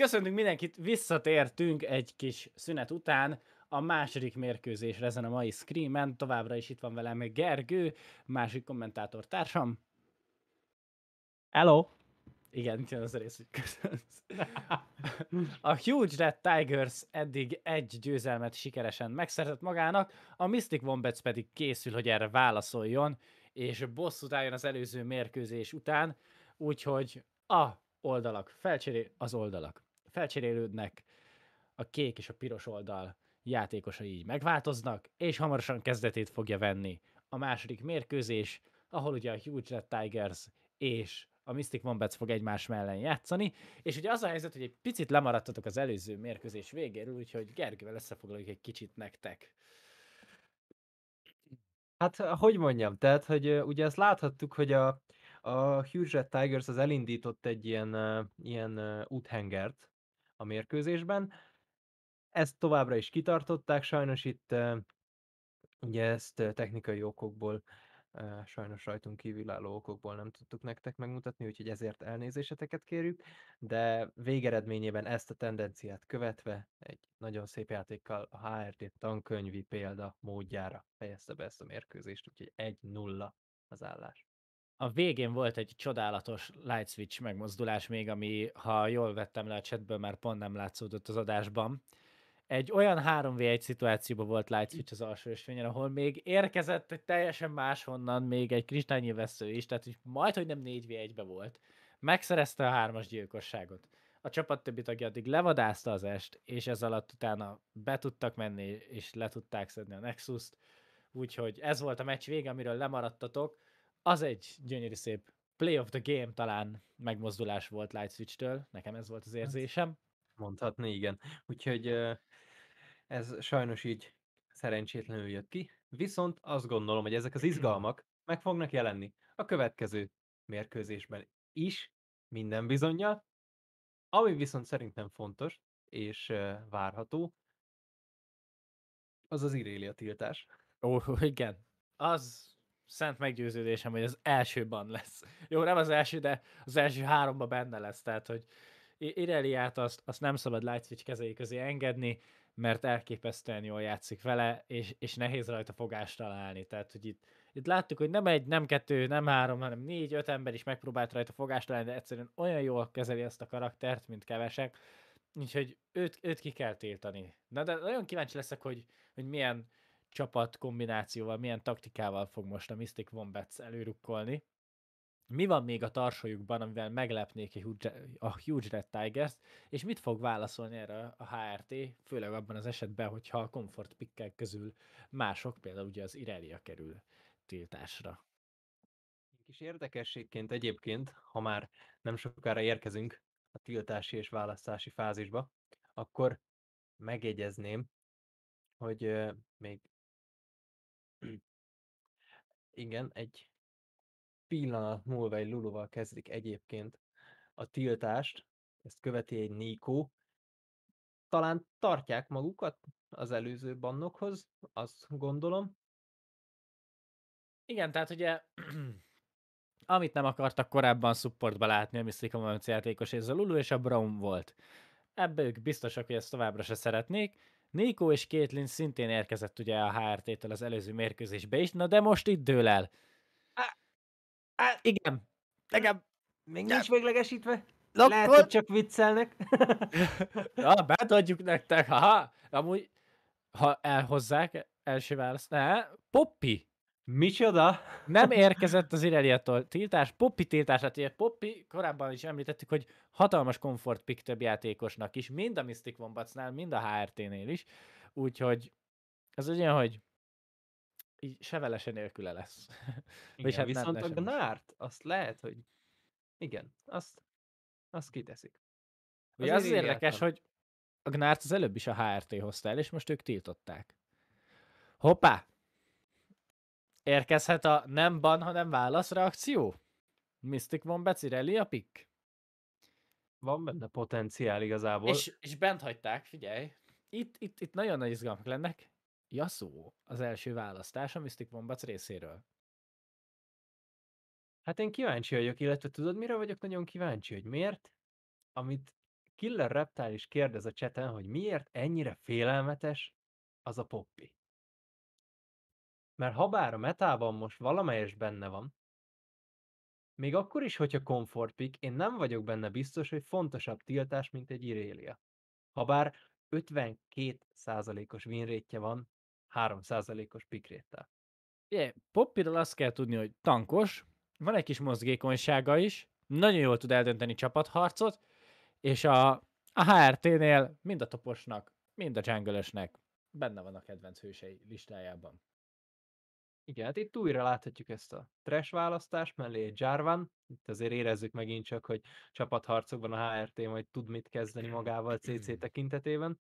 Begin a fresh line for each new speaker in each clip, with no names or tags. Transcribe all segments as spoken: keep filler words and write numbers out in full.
Köszöntünk mindenkit, visszatértünk egy kis szünet után a második mérkőzésre ezen a mai streamen. Továbbra is itt van velem Gergő, másik kommentátor társam.
Hello!
Igen, itt jön az a rész, hogy köszönsz. A Huge Red Tigers eddig egy győzelmet sikeresen megszerzett magának, a Mystic Wombats pedig készül, hogy erre válaszoljon, és bosszút álljon az előző mérkőzés után, úgyhogy a oldalak felcserél, az oldalak felcserélődnek, a kék és a piros oldal játékosai így megváltoznak, és hamarosan kezdetét fogja venni a második mérkőzés, ahol ugye a Huge Red Tigers és a Mystic Wombats fog egymás mellett játszani, és ugye az a helyzet, hogy egy picit lemaradtatok az előző mérkőzés végéről, úgyhogy Gergővel összefoglaljuk egy kicsit nektek.
Hát, hogy mondjam, tehát, hogy uh, ugye azt láthattuk, hogy a, a Huge Red Tigers az elindított egy ilyen, uh, ilyen uh, úthengert a mérkőzésben. Ezt továbbra is kitartották, sajnos itt uh, ugye ezt uh, technikai okokból, uh, sajnos rajtunk kívülálló okokból nem tudtuk nektek megmutatni, úgyhogy ezért elnézéseteket kérjük, de végeredményében ezt a tendenciát követve egy nagyon szép játékkal a há er té tankönyvi példa módjára fejezte be ezt a mérkőzést, úgyhogy egy nulla az állás.
A végén volt egy csodálatos light switch megmozdulás még, ami, ha jól vettem le a chatből, már pont nem látszódott az adásban. Egy olyan három vé egy szituációban volt light switch az alsó ösvényen, ahol még érkezett egy teljesen máshonnan még egy kristálynyilvessző is, tehát hogy majd, hogy nem négy vé egybe volt. Megszerezte a hármas gyilkosságot. A csapat többi tagja addig levadázta az est, és ez alatt utána be tudtak menni, és le tudták szedni a Nexus-t. Úgyhogy ez volt a meccs vége, amiről lemaradtatok. Az egy gyönyörű szép play of the game talán megmozdulás volt Light Switch-től, nekem ez volt az érzésem.
Mondhatni, igen. Úgyhogy uh, ez sajnos így szerencsétlenül jött ki, viszont azt gondolom, hogy ezek az izgalmak meg fognak jelenni a következő mérkőzésben is, minden bizonnyal. Ami viszont szerintem fontos és uh, várható, az az Irelia tiltás.
Ó, igen. Az szent meggyőződésem, hogy az elsőban lesz. Jó, nem az első, de az első háromban benne lesz. Tehát, hogy I- Ireliát azt, azt nem szabad Light Switch kezei közé engedni, mert elképesztően jól játszik vele, és, és nehéz rajta fogást találni. Tehát, hogy itt, itt láttuk, hogy nem egy, nem kettő, nem három, hanem négy, öt ember is megpróbált rajta fogást találni, de egyszerűen olyan jól kezeli ezt a karaktert, mint kevesek. Úgyhogy őt, őt ki kell tiltani. Na, de nagyon kíváncsi leszek, hogy, hogy milyen csapat kombinációval, milyen taktikával fog most a Mystic Wombats előrukkolni. Mi van még a tarsójukban, amivel meglepnék a Huge, a Huge Red Tigers, és mit fog válaszolni erre a há er té, főleg abban az esetben, hogyha a comfort pickek közül mások, például ugye az Irelia kerül tiltásra.
Kis érdekességként egyébként, ha már nem sokára érkezünk a tiltási és választási fázisba, akkor megjegyezném, hogy uh, még igen, egy pillanat múlva egy Luluval kezdik egyébként a tiltást, ezt követi egy Nico. Talán tartják magukat az előző bannokhoz, azt gondolom.
Igen, tehát ugye amit nem akartak korábban supportba látni a Mystic Wombats játékos, ez a Lulu és a Brown volt. Ebből ők biztosak, hogy ezt továbbra se szeretnék. Nico és Caitlyn szintén érkezett ugye a há er té-től az előző mérkőzésbe is, na de most itt dől el.
Á, á,
Igen, igen,
még nincs véglegesítve. Lehet, hogy
akkor...
csak viccelnek.
Na, betadjuk nektek, haha. Amúgy, ha elhozzák, első válasz, ne, Poppy.
Micsoda?
Nem érkezett az Ireliától tiltás, Poppy tiltását, ugye Poppy, korábban is említettük, hogy hatalmas komfort pick több játékosnak is, mind a Mystic Wombatsnál, mind a há er té-nél is, úgyhogy ez olyan, hogy így sevelese nélküle lesz. Vagyis
Igen,
hát nem,
viszont
ne
a
sem is.
Gnárt, azt lehet, hogy igen, azt, azt kiteszik. Az
Ugye az az
Iriliát
érdekes,
nem.
hogy a Gnárt az előbb is a há er té hozta el, és most ők tiltották. Hoppá! Érkezhet a nem ban, hanem válasz reakció? Mystic Wombats Irelia pick?
Van benne potenciál igazából.
És, és bent hagyták, figyelj. Itt, itt, itt nagyon nagy izgalmak lennek. Yasuo az első választás a Mystic Wombats részéről.
Hát én kíváncsi vagyok, illetve tudod, mire vagyok nagyon kíváncsi, hogy miért? Amit Killer Reptile is kérdez a chaten, hogy miért ennyire félelmetes az a Poppy. Mert habár a metában most valamelyes benne van, még akkor is, hogyha comfort pick, én nem vagyok benne biztos, hogy fontosabb tiltás, mint egy Irelia. Habár ötvenkét százalékos win rate-je van három százalékos pick rate-tel.
Yeah, Poppyról azt kell tudni, hogy tankos, van egy kis mozgékonysága is, nagyon jól tud eldönteni csapatharcot, és a, a há er té-nél mind a toposnak, mind a jungle benne van a kedvenc hősei listájában.
Igen, hát itt újra láthatjuk ezt a trash választást, mellé egy Jarvan. Itt azért érezzük megint csak, hogy csapatharcokban a há er té majd tud mit kezdeni magával cé cé tekintetében.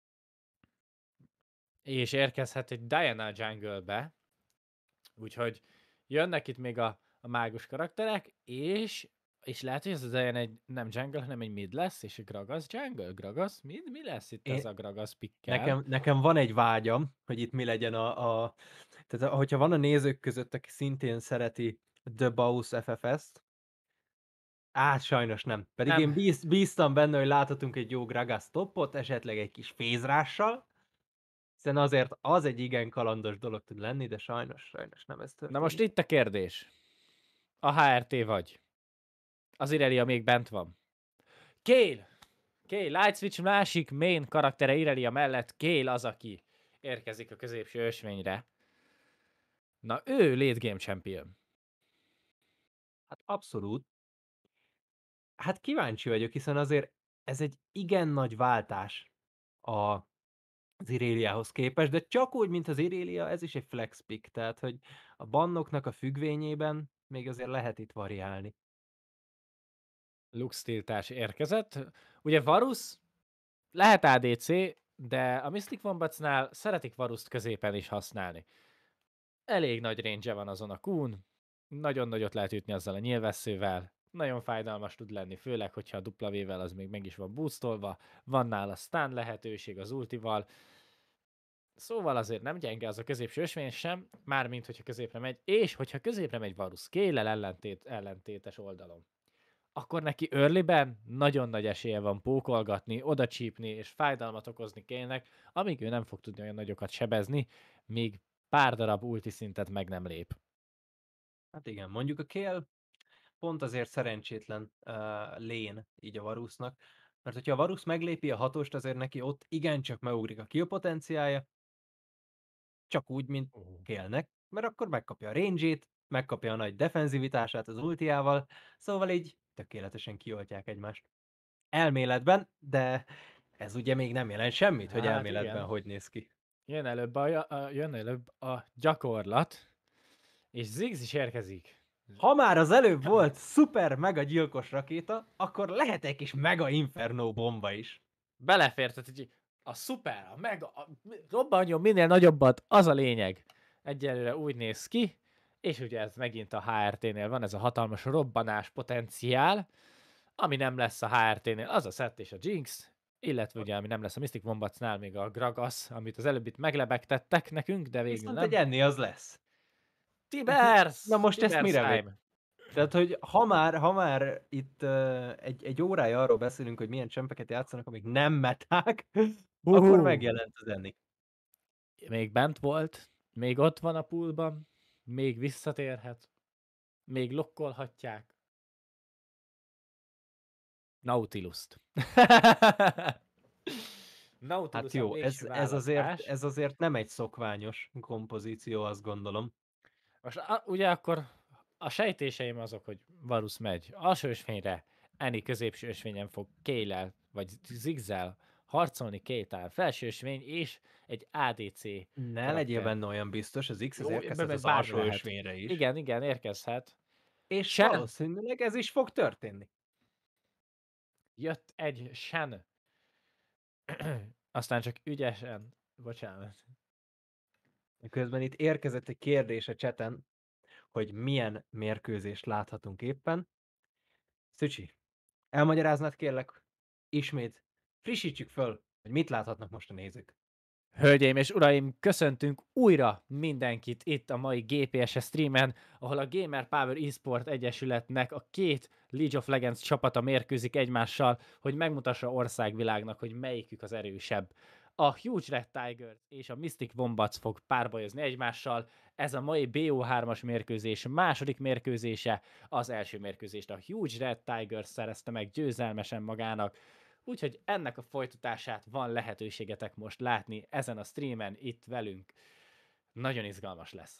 És érkezhet egy Diana jungle-be, úgyhogy jönnek itt még a, a mágus karakterek, és, és lehet, hogy ez az Diana egy nem jungle, hanem egy mid lesz, és egy Gragas jungle? Gragas? Mi, mi lesz itt
Én,
ez a Gragas pickkel?
nekem, nekem van egy vágyam, hogy itt mi legyen a, a... Tehát hogyha van a nézők között, aki szintén szereti The Bows ef ef es-t, Á, sajnos nem. Pedig
Nem.
én bíz, bíztam benne, hogy láthatunk egy jó Gragas topot, esetleg egy kis fézrással, hiszen azért az egy igen kalandos dolog tud lenni, de sajnos, sajnos nem ez
Na most
történik.
itt a kérdés. A há er té vagy. Az Irelia még bent van. Kale! Kale, Light Switch másik main karaktere Irelia mellett Kale az, aki érkezik a középső ösvényre. Na ő late game champion.
Hát abszolút. Hát kíváncsi vagyok, hiszen azért ez egy igen nagy váltás a, az Ireliához képest, de csak úgy, mint az Irelia, ez is egy flex pick, tehát hogy a bannoknak a függvényében még azért lehet itt variálni.
Lux tiltás érkezett. Ugye Varus lehet á dé cé, de a Mystic Wombats-nál szeretik Varust középen is használni. Elég nagy range van azon a Kun, nagyon nagyot lehet ütni azzal a nyilvesszővel, nagyon fájdalmas tud lenni, főleg, hogyha a dupla V-vel az még meg is van boostolva, van nála stun lehetőség az ultival, szóval azért nem gyenge az a középső ösvény sem, mármint hogyha középre megy, és hogyha középre megy Varus Kale-el ellentét, ellentétes oldalon. Akkor neki earlyben nagyon nagy esélye van pókolgatni, oda csípni és fájdalmat okozni Kale-nek, amíg ő nem fog tudni olyan nagyokat sebezni, míg pár darab ulti szintet meg nem lép.
Hát igen, mondjuk a Kale pont azért szerencsétlen uh, lane így a Varusnak, mert hogyha a Varus meglépi a hatost, azért neki ott igencsak megugrik a kill potenciálja, csak úgy, mint
Uh.
Kale-nek, mert akkor megkapja a range-ét, megkapja a nagy defenzivitását az ultiával, szóval így tökéletesen kioltják egymást. Elméletben, de ez ugye még nem jelent semmit, hogy
Hát
elméletben
igen.
hogy néz ki.
Jön előbb a, a, jön előbb a gyakorlat, és Ziggs is érkezik.
Ha már az előbb volt szuper mega gyilkos rakéta, akkor lehet egy kis mega inferno bomba is.
Belefért, tehát így a szuper, a mega, a, robbanjon minél nagyobbat, az a lényeg. Egyelőre úgy néz ki, és ugye ez megint a há er té-nél van, ez a hatalmas robbanás potenciál, ami nem lesz a há er té-nél, az a Sett és a Jinx, illetve ugye, ami nem lesz a Mystic Wombatsnál, még a Gragas, amit az előbb itt meglebegtettek nekünk, de végül
Viszont
nem.
egy enni az lesz.
Tibers!
Na most ezt
Tibers
mire
time!
vég? Tehát, hogy ha már, ha már itt uh, egy, egy órája arról beszélünk, hogy milyen csempeket játszanak, amik nem meták,
Hú.
akkor megjelent az enni.
Még bent volt, még ott van a poolban, még visszatérhet, még lokkolhatják. Nautilus-t. Nautilus
Hát jó,
a
ez,
végső
ez, azért,
választás.
ez azért nem egy szokványos kompozíció, azt gondolom.
Most a, ugye akkor a sejtéseim azok, hogy Varus megy alsó ösvényre, Annie középső ösvényen fog Kale-el, vagy Ziggs-el harcolni Kale-tál felső ösvény, és egy á dé cé
Ne
karakter.
legyél benne olyan biztos, az X az
Jó,
érkezhet
meg
az
bármi
alsó
lehet.
ösvényre is.
Igen, igen, érkezhet.
És
Shen
valószínűleg ez is fog történni.
jött egy Shen. Aztán csak ügyesen, bocsánat.
Közben itt érkezett egy kérdés a chaten, hogy milyen mérkőzést láthatunk éppen. Szücsi, elmagyaráznád kérlek ismét, frissítsük föl, hogy mit láthatnak most a nézők.
Hölgyeim és uraim, köszöntünk újra mindenkit itt a mai gé pé es es streamen, ahol a Gamer Power eSport Egyesületnek a két League of Legends csapata mérkőzik egymással, hogy megmutassa országvilágnak, hogy melyikük az erősebb. A Huge Red Tigers és a Mystic Wombats fog párbajozni egymással. Ez a mai bé o hármas mérkőzés második mérkőzése. Az első mérkőzést a Huge Red Tigers szerezte meg győzelmesen magának. Úgyhogy ennek a folytatását van lehetőségetek most látni ezen a streamen itt velünk. Nagyon izgalmas lesz.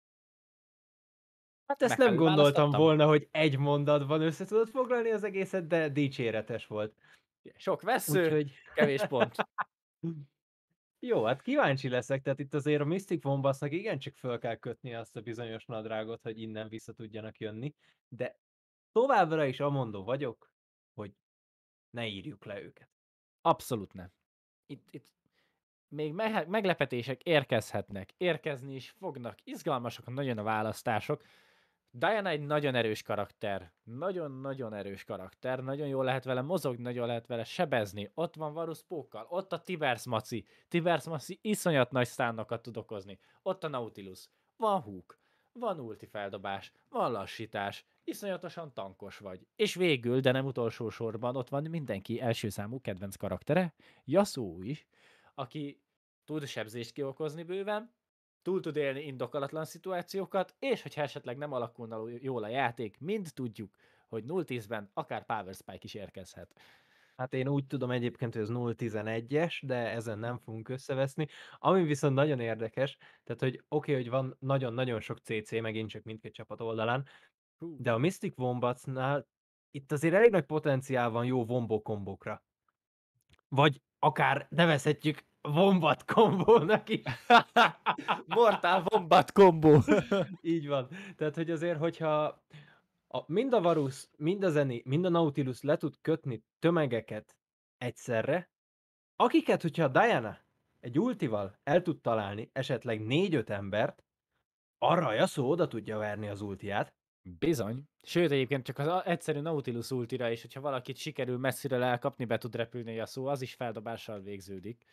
Hát ezt nem
Megfelelő
gondoltam
választottam?
volna, hogy egy mondatban össze tudod foglalni az egészet, de dicséretes volt.
Sok vesző,
Úgyhogy...
kevés pont.
Jó, hát kíváncsi leszek, tehát itt azért a Mystic Wombasnak igencsak föl kell kötni azt a bizonyos nadrágot, hogy innen vissza tudjanak jönni, de továbbra is amondó vagyok, hogy ne írjuk le őket.
Abszolút nem. Itt, itt még me- meglepetések érkezhetnek, érkezni is fognak, izgalmasak nagyon a választások. Diana egy nagyon erős karakter, nagyon-nagyon erős karakter, nagyon jól lehet vele mozogni, nagyon lehet vele sebezni. Ott van Varus Pókkal, ott a Tivers Maci, Tivers Maci iszonyat nagy sztánokat tud okozni, ott a Nautilus, van Hook, van ulti feldobás, van lassítás, iszonyatosan tankos vagy. És végül, de nem utolsó sorban, ott van mindenki első számú kedvenc karaktere, Yasuo is, aki tud sebzést kiokozni bőven, túl tud élni indokolatlan szituációkat, és hogyha esetleg nem alakulna jól a játék, mind tudjuk, hogy nulla tízben akár Power Spike is érkezhet.
Hát én úgy tudom egyébként, hogy ez nulla tizenegyes, de ezen nem fogunk összeveszni. Ami viszont nagyon érdekes, tehát hogy oké, okay, hogy van nagyon-nagyon sok cé cé, megint csak mindkét csapat oldalán,
Hú.
de a Mystic Wombatsnál itt azért elég nagy potenciál van jó wombo kombókra. Vagy akár nevezhetjük Wombat kombónak is.
Mortal Wombat kombó!
Így van. Tehát, hogy azért, hogyha a, mind a Varus, mind a Zeni, mind a Nautilus le tud kötni tömegeket egyszerre, akiket, hogyha a Diana egy ultival el tud találni esetleg négy-öt embert, arra a Yasuo oda tudja verni az ultiát.
Bizony. Sőt, egyébként csak az egyszerű Nautilus ultira is, hogyha valakit sikerül messzire elkapni, be tud repülni a szó, az is feldobással végződik.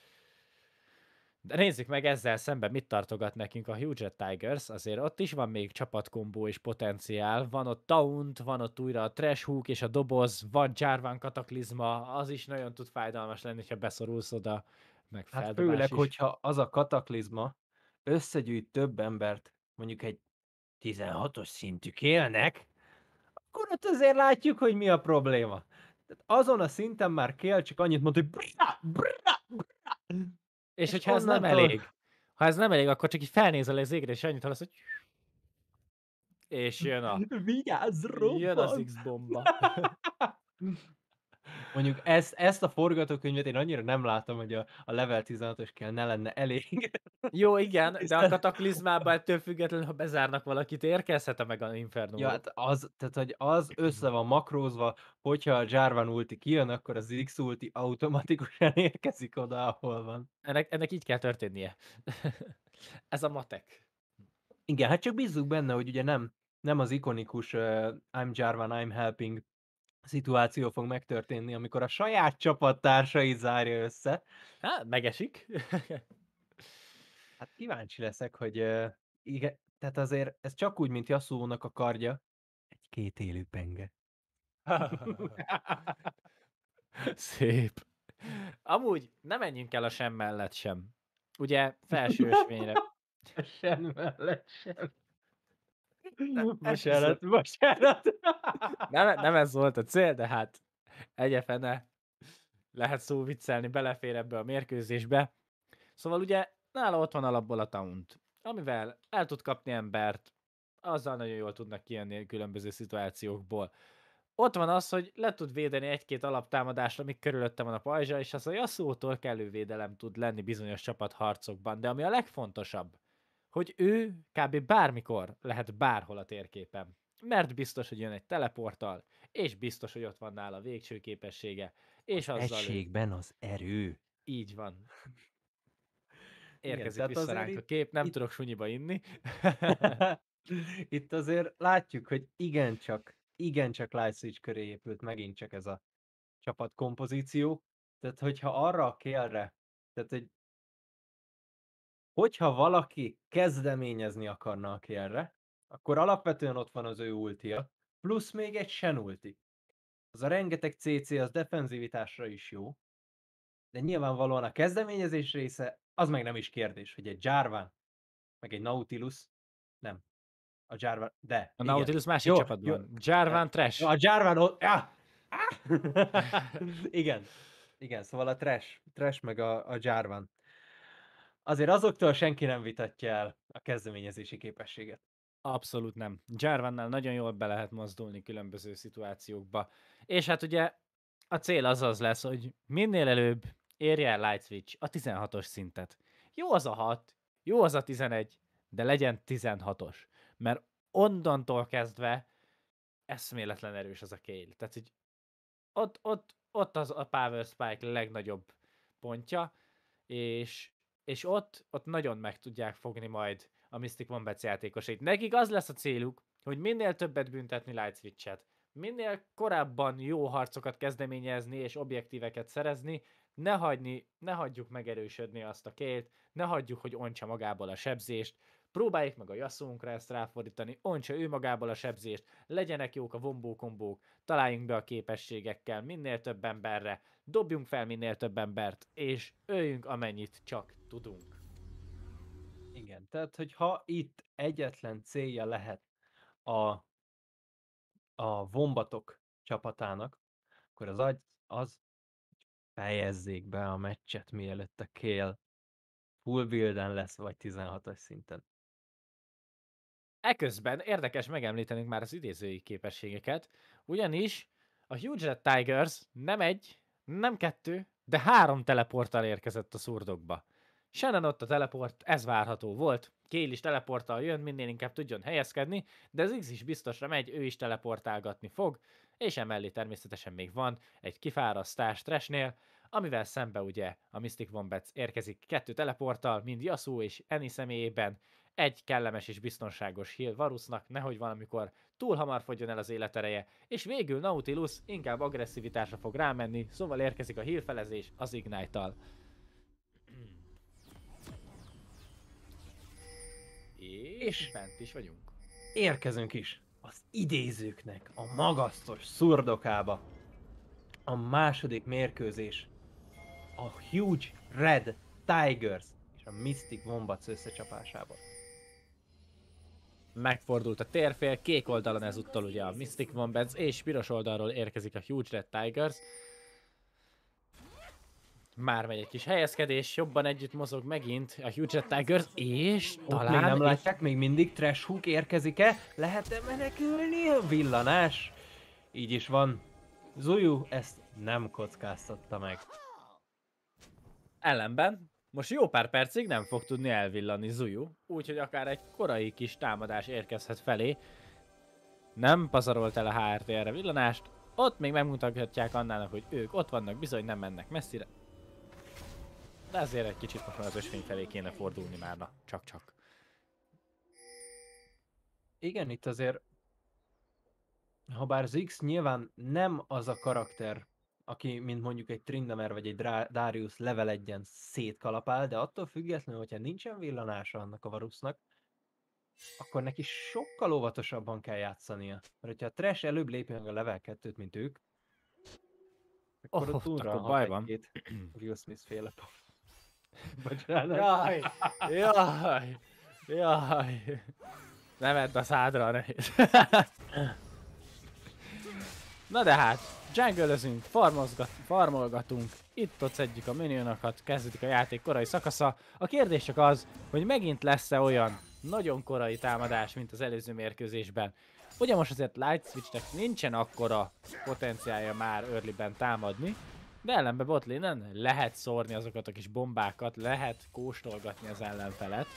De nézzük meg ezzel szemben, mit tartogat nekünk a Huge Tigers, azért ott is van még csapatkombó és potenciál, van ott Taunt, van ott újra a Trash Hook és a doboz, van Jarvan kataklizma, az is nagyon tud fájdalmas lenni, ha beszorulsz oda, meg
Hát
feldobás
főleg,
is.
hogyha az a kataklizma összegyűjt több embert, mondjuk egy tizenhatos szintű élnek, akkor ott azért látjuk, hogy mi a probléma. Tehát azon a szinten már kell csak annyit mond, hogy brá, brá, brá.
És,
És
hogyha ez nem
onnantól...
elég, ha ez nem elég, akkor csak így felnézel az égre, és annyit hallasz, hogy és jön a
Vigyázz,
jön az
robban!
X-bomba.
Mondjuk ezt, ezt a forgatókönyvet én annyira nem látom, hogy a, a level tizenhatos kell ne lenne elég.
Jó, igen, de a kataklizmában ettől függetlenül, ha bezárnak valakit, érkezhet meg a
Ja,
Inferno.
hát az, tehát, hogy az össze van makrózva, hogyha a Jarvan ulti kijön, akkor az X ulti automatikusan érkezik oda, ahol van.
Ennek, ennek így kell történnie. Ez a matek.
Igen, hát csak bízzuk benne, hogy ugye nem, nem az ikonikus uh, I'm Jarvan, I'm helping szituáció fog megtörténni, amikor a saját csapattársait zárja össze.
Hát, megesik.
Hát kíváncsi leszek, hogy uh, igen, tehát azért ez csak úgy, mint Yasuo-nak a kardja, egy két élő penge.
Szép. Amúgy nem menjünk el a sem mellett sem. Ugye felső ösvényre.
Sem mellett sem.
Ne,
Bocsánat, bocsánat.
nem, nem ez volt a cél, de hát egyefene lehet szó viccelni, belefér ebbe a mérkőzésbe. Szóval ugye nála ott van alapból a taunt, amivel el tud kapni embert, azzal nagyon jól tudnak kijönni különböző szituációkból. Ott van az, hogy le tud védeni egy-két alaptámadásra, amik körülötte van a pajzsa, és az a Yasuo-tól kellő védelem tud lenni bizonyos csapatharcokban. De ami a legfontosabb, hogy ő kb. Bármikor lehet bárhol a térképen. Mert biztos, hogy jön egy teleporttal, és biztos, hogy ott van nála a végső képessége, és
Az
azzal ő.
egységben az erő.
Így van.
Igen,
Érkezik
tehát
vissza
azért
ránk a
itt,
kép, nem
itt,
tudok sunyiba inni.
itt azért látjuk, hogy igencsak, igencsak Light Switch köré épült megint csak ez a csapatkompozíció. Tehát, hogyha arra a kélre, tehát, hogy hogyha valaki kezdeményezni akarna a kérre, akkor alapvetően ott van az ő ultia, plusz még egy Shen ulti. Az a rengeteg cé cé az defenzivitásra is jó, de nyilvánvalóan a kezdeményezés része, az meg nem is kérdés, hogy egy Jarvan, meg egy Nautilus, nem, a Jarvan, de,
A
igen.
Nautilus másik
Jó, jó.
csapatban. Jarvan Trash.
A Jarvan ott, ah! Igen, igen, szóval a Trash, Trash meg a, a Jarvan. Azért azoktól senki nem vitatja el a kezdeményezési képességet.
Abszolút nem. Jarvannál nagyon jól be lehet mozdulni különböző szituációkba. És hát ugye a cél az az lesz, hogy minél előbb érje el Light Switch a tizenhatos szintet. Jó az a hat, jó az a tizenegy, de legyen tizenhatos. Mert onnantól kezdve eszméletlen erős az a Kayle. Tehát, hogy ott, ott, ott az a Power Spike legnagyobb pontja, és, és ott, ott nagyon meg tudják fogni majd a Mystic Wombats játékosait. Nekik az lesz a céluk, hogy minél többet büntetni Light Switch-et, minél korábban jó harcokat kezdeményezni és objektíveket szerezni, ne, hagyni, ne hagyjuk megerősödni azt a Kaylt, ne hagyjuk, hogy ontsa magából a sebzést, próbáljuk meg a Yasuónkra ezt ráfordítani, ontsa ő magából a sebzést, legyenek jók a vombó kombók, találjunk be a képességekkel minél több emberre, dobjunk fel minél több embert, és öljünk amennyit csak tudunk.
Igen, tehát hogy ha itt egyetlen célja lehet a, a Vombatok csapatának, akkor az az, az fejezzék be a meccset, mielőtt a Kayle full builden lesz, vagy tizenhatos szinten.
Eközben érdekes megemlítenünk már az idézői képességeket, ugyanis a Huge Red Tigers nem egy, nem kettő, de három teleporttal érkezett a szurdokba. Shannon ott a teleport, ez várható volt, Kayle is teleporttal jön, minél inkább tudjon helyezkedni, de az X is biztosra megy, ő is teleportálgatni fog, és emellé természetesen még van egy kifárasztás Trashnél, amivel szembe ugye a Mystic Wombats érkezik kettő teleporttal, mind Yasuo és Annie személyében, egy kellemes és biztonságos heal Varusnak, nehogy valamikor túl hamar fogjon el az életereje, és végül Nautilus inkább agresszivitásra fog rámenni, szóval érkezik a heal felezés az Ignite-tal. És, és bent is vagyunk.
Érkezünk is az idézőknek a magasztos szurdokába. A második mérkőzés a Huge Red Tigers és a Mystic Wombats összecsapásában.
Megfordult a térfél, kék oldalon ezúttal ugye a Mystic Wombats, és piros oldalról érkezik a Huge Red Tigers. Már megy egy kis helyezkedés, jobban együtt mozog megint a Huge Red Tigers, és
Ott
talán...
még nem látják, még mindig Trash Hook érkezik-e? Lehet-e menekülni? A villanás? Így is van. Zuyu ezt nem kockáztatta meg.
Ellenben most jó pár percig nem fog tudni elvillani Zuyu, úgyhogy akár egy korai kis támadás érkezhet felé. Nem pazarolt el a há er té erre villanást, ott még megmutathatják Annának, hogy ők ott vannak, bizony nem mennek messzire. De ezért egy kicsit most már az ösvény felé kéne fordulni már, na, csak-csak.
Igen, itt azért, ha bár az X nyilván nem az a karakter, aki, mint mondjuk egy Tryndamere vagy egy Drá- Darius level egyen szétkalapál, de attól függetlenül, hogyha nincsen villanása annak a Varusnak, akkor neki sokkal óvatosabban kell játszania. Mert hogyha a Trash előbb lépi meg a level kettőt, mint ők, akkor
Oh,
ott
akkor
unra
baj van.
egy-két Will Smith féle. Bocsánat.
Jaj, jaj, jaj. Nem edd a szádra, nehéz. Na de hát, jungle-özünk, farmolgatunk, itt-ott szedjük a minionokat, kezdődik a játék korai szakasza. A kérdés csak az, hogy megint lesz-e olyan nagyon korai támadás, mint az előző mérkőzésben. Ugye most azért Light Switchnek nincsen akkora potenciálja már earlyben támadni, de ellenben botlane-en lehet szórni azokat a kis bombákat, lehet kóstolgatni az ellenfelet.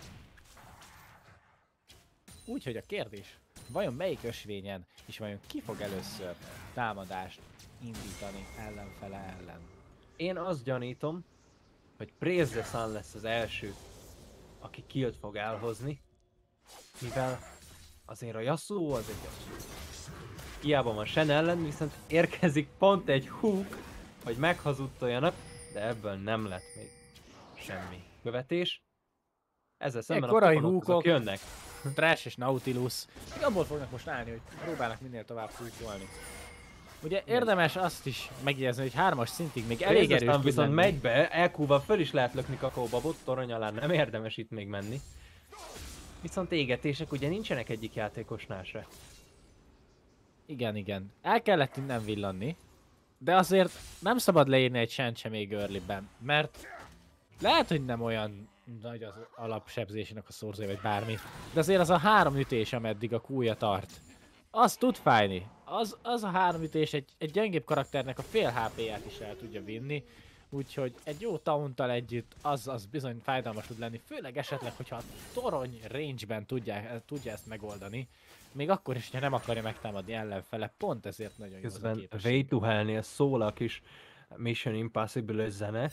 Úgyhogy a kérdés, vajon melyik ösvényen, és vajon ki fog először támadást indítani ellenfele ellen?
Én azt gyanítom, hogy Praise the Sun lesz az első, aki killt fog elhozni, mivel azért a Yasuo az egy Yasuo. Hiába van Shen ellen, viszont érkezik pont egy hook, hogy meghazudtoljanak, de ebből nem lett még semmi követés. Ezzel
Ilyen
szemben a
korai
pofonok azok
húkok,
jönnek.
Trash és Nautilus, még abból fognak most állni, hogy próbálnak minél tovább húkolni. Ugye érdemes azt is megjegyezni, hogy hármas szintig még elég erős tud
viszont
lenni.
megy be, é kúval föl is lehet lökni kakaóbabot, torony alá nem érdemes itt még menni. Viszont égetések ugye nincsenek egyik játékosnál se.
Igen, igen. El kellett innen villanni, de azért nem szabad leírni egy sent sem még earlyben, mert lehet, hogy nem olyan nagy az alapsebzésének a szorzója, vagy bármi, de azért az a három ütés, ameddig a kúja tart, az tud fájni. Az, az a három ütés egy, egy gyengébb karakternek a fél há pé-ját is el tudja vinni, úgyhogy egy jó taunttal együtt az, az bizony fájdalmas tud lenni, főleg esetleg, hogyha a torony range-ben tudja, tudja ezt megoldani, még akkor is, ha nem akarja megtámadni ellenfele, pont ezért nagyon jó az a
Közben
képesség.
Way to Hell-nél szól a kis Mission Impossible zene.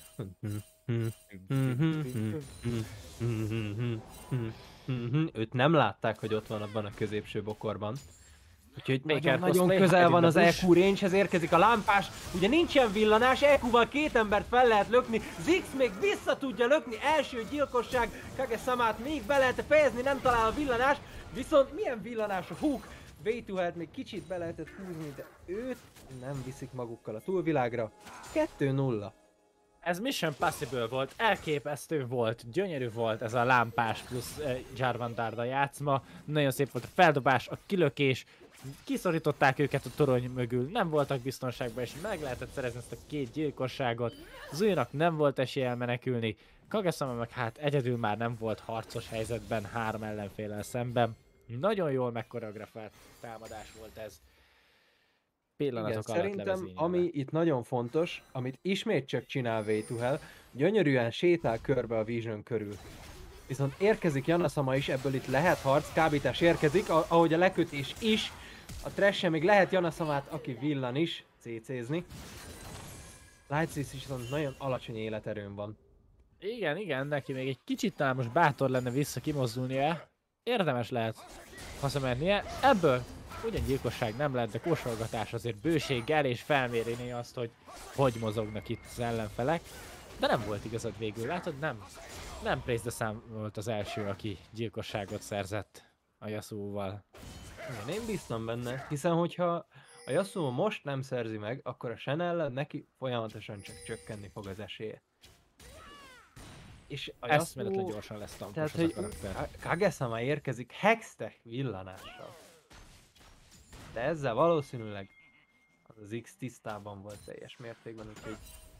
Őt nem látták, hogy ott van abban a középső bokorban. Úgyhogy
Baker
nagyon
cosplay,
közel
hát
van
in
az
the bush.
é kú range-hez, érkezik a lámpás. Ugye nincsen villanás, é kúval két embert fel lehet lökni. Ziggs még vissza tudja lökni, első gyilkosság. Kage-samát még be lehet fejezni, nem talál a villanás. Viszont milyen villanás a hook? Way to Hell még kicsit be lehetett húzni, de őt nem viszik magukkal a túlvilágra. kettő nulla.
Ez Mission Possible volt, elképesztő volt, gyönyörű volt ez a lámpás plusz uh, Jarvan Darda játszma. Nagyon szép volt a feldobás, a kilökés, kiszorították őket a torony mögül, nem voltak biztonságban, és meg lehetett szerezni ezt a két gyilkosságot. Zuinak nem volt esélye elmenekülni, Kage-sama meg hát egyedül már nem volt harcos helyzetben három ellenféllel szemben. Nagyon jól megkoreografált támadás volt ez. Pillanatok
Igen,
alatt
szerintem
levezényelve.
ami itt nagyon fontos, amit ismét csak csinál Way to Hell, gyönyörűen sétál körbe a Vision körül. Viszont érkezik Janasama is, ebből itt lehet harc, kábítás érkezik, ahogy a lekötés is. A trash még lehet Janasamát, aki villan is, cécézni. Lightsys is viszont nagyon alacsony életerőn van.
Igen, igen, neki még egy kicsit talán most bátor lenne vissza kimozdulnia. Érdemes lehet hazamennie. Ebből ugyan gyilkosság nem lett, de kosolgatás azért bőséggel, és felmérni azt, hogy hogy mozognak itt az ellenfelek. De nem volt igazad végül, látod? Nem. Nem Praise the Sun volt az első, aki gyilkosságot szerzett a Yasuo-val.
Igen, én biztos benne, hiszen hogyha a Yasuo most nem szerzi meg, akkor a Shen ellen neki folyamatosan csak csökkenni fog az esélye. És a
Eszméletlen
Yasuo,
gyorsan lesz tankos
tehát
az
hogy
a karakter.
a Kage-sama érkezik Hextech villanással. De ezzel valószínűleg az X tisztában volt teljes mértékben, úgyhogy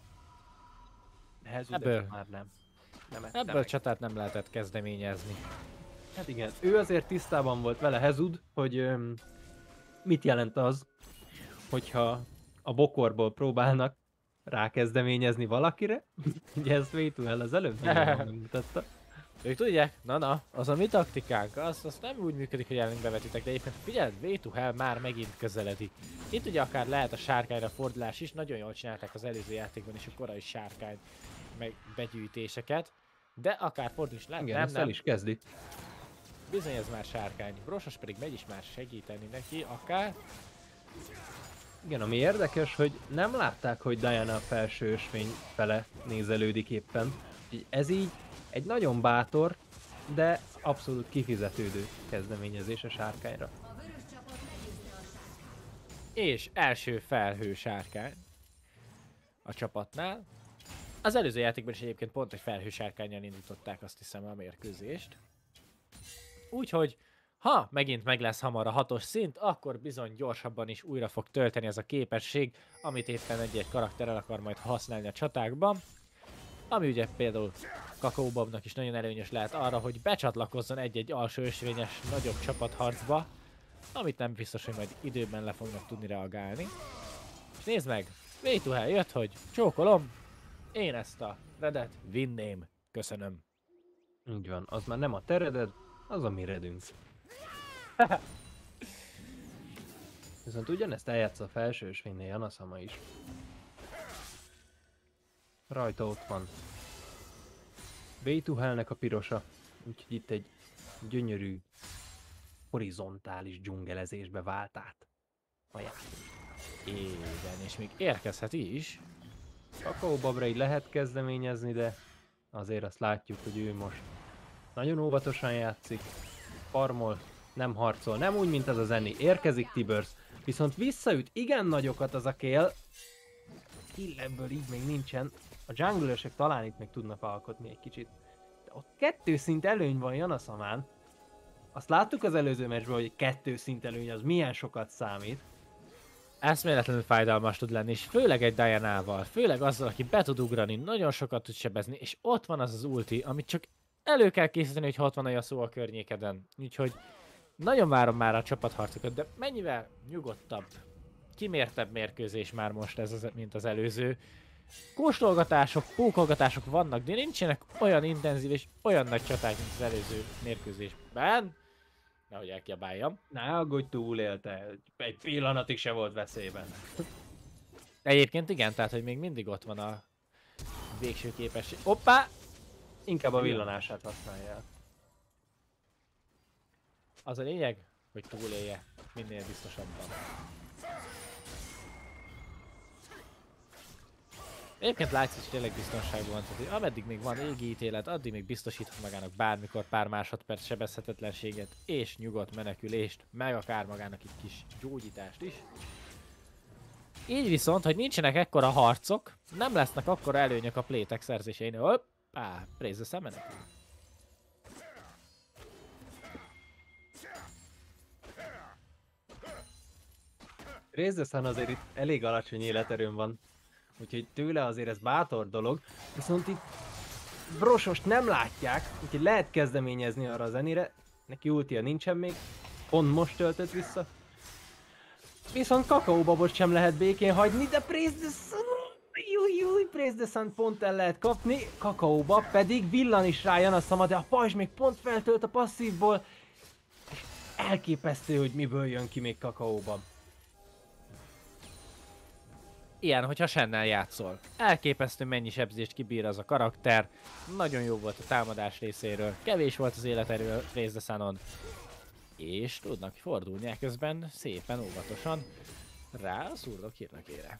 Ebből,
már nem. nem
ebből
meg.
csatát nem lehetett kezdeményezni.
Hát igen, ő azért tisztában volt vele Hezud, hogy öm, mit jelent az, hogyha a bokorból próbálnak rákezdeményezni valakire. Ugye ezt Way to Hell az előbb mutatta.
Ők tudják? Na-na, az a mi taktikánk, az, az nem úgy működik, hogy ellenünk bevetitek, de éppen figyeld, Way to Hell már megint közeledik. Itt ugye akár lehet a sárkányra fordulás is, nagyon jól csinálták az előző játékban is a korai sárkány meg begyűjtéseket, de akár fordul is lehet,
Igen,
nem,
ezt
nem,
el is kezdi.
bizony ez már sárkány. Brossos pedig megy is már segíteni neki, akár.
Igen, ami érdekes, hogy nem látták, hogy Diana a felső ösvény fele nézelődik éppen. Így ez így egy nagyon bátor, de abszolút kifizetődő kezdeményezés a sárkányra.
És első felhő sárkány a csapatnál. Az előző játékban is egyébként pont egy felhő sárkánnyal indították, azt hiszem, a mérkőzést. Úgyhogy ha megint meg lesz hamar a hatos szint, akkor bizony gyorsabban is újra fog tölteni ez a képesség, amit éppen egy-egy karakter el akar majd használni a csatákban. Ami ugye például Kakaóbabnak is nagyon előnyös lehet arra, hogy becsatlakozzon egy-egy alsó ösvényes nagyobb csapatharcba, amit nem biztos, hogy majd időben le fognak tudni reagálni. És nézd meg, Way to Hell jött, hogy csókolom, én ezt a redet vinném, köszönöm.
Így van, az már nem a tereded, az a mi redünk. Viszont ugyanezt eljátsza a felső ösvénynél Janasama is. Rajta ott van Way to Hell-nek a pirosa, úgyhogy itt egy gyönyörű horizontális dzsungelezésbe vált át a játék.
Igen, és még érkezhet is.
Kakaóbabra így lehet kezdeményezni, de azért azt látjuk, hogy ő most Nagyon óvatosan játszik, farmol, nem harcol, nem úgy, mint az a Zenny. Érkezik Tibbers, viszont visszaüt igen nagyokat az a Kayle. Kill ebből így még nincsen. A junglersek talán itt még tudnak alkotni egy kicsit. De ott kettő szint előny van Yanasamán. Azt láttuk az előző meccsben, hogy kettő szint előny az milyen sokat számít.
Eszméletlenül fájdalmas tud lenni, és főleg egy Dianával, főleg azzal, aki be tud ugrani, nagyon sokat tud sebezni, és ott van az az ulti, amit csak elő kell készíteni, hogy ott van a Yasuo a környékeden. Úgyhogy nagyon várom már a csapatharcokat, de mennyivel nyugodtabb, kimértebb mérkőzés már most ez, az, mint az előző. Kóstolgatások, pókolgatások vannak, de nincsenek olyan intenzív és olyan nagy csaták, mint az előző mérkőzésben. Nehogy elkiabáljam.
Ne aggódj, túlélte. Egy pillanatig se volt veszélyben.
Egyébként igen, tehát hogy még mindig ott van a végső képesség. Hoppá!
Inkább a villanását használja.
Az a lényeg, hogy túlélje minél biztosabban. Egyébként látszik, hogy tényleg biztonságban van, tehát hogy ameddig még van égi ítélet, addig még biztosíthat magának bármikor pár másodperc sebezhetetlenséget és nyugodt menekülést, meg akár magának egy kis gyógyítást is. Így viszont, hogy nincsenek ekkora harcok, nem lesznek akkora előnyök a plétek szerzésénél. Hoppá, Praise the Sun menekül.
Praise the Sun azért itt elég alacsony életerőn van. Úgyhogy tőle azért ez bátor dolog, viszont itt Brosost nem látják, úgyhogy lehet kezdeményezni arra a Zennyre. Neki ultia nincsen még, pont most töltött vissza. Viszont kakaóbabot sem lehet békén hagyni, de Praise the Sun, júj, júj, Praise the Sun pont el lehet kapni, kakaóbab pedig villan is rá Yanasama, de a pajzs még pont feltölt a passzívból. És elképesztő, hogy miből jön ki még kakaóbab.
Ilyen, hogyha Shennel játszol. Elképesztő mennyi sebzést kibír az a karakter. Nagyon jó volt a támadás részéről. Kevés volt az életerő Praise the Sunon. És tudnak fordulni eközben szépen, óvatosan rá a szurdok hírnökére.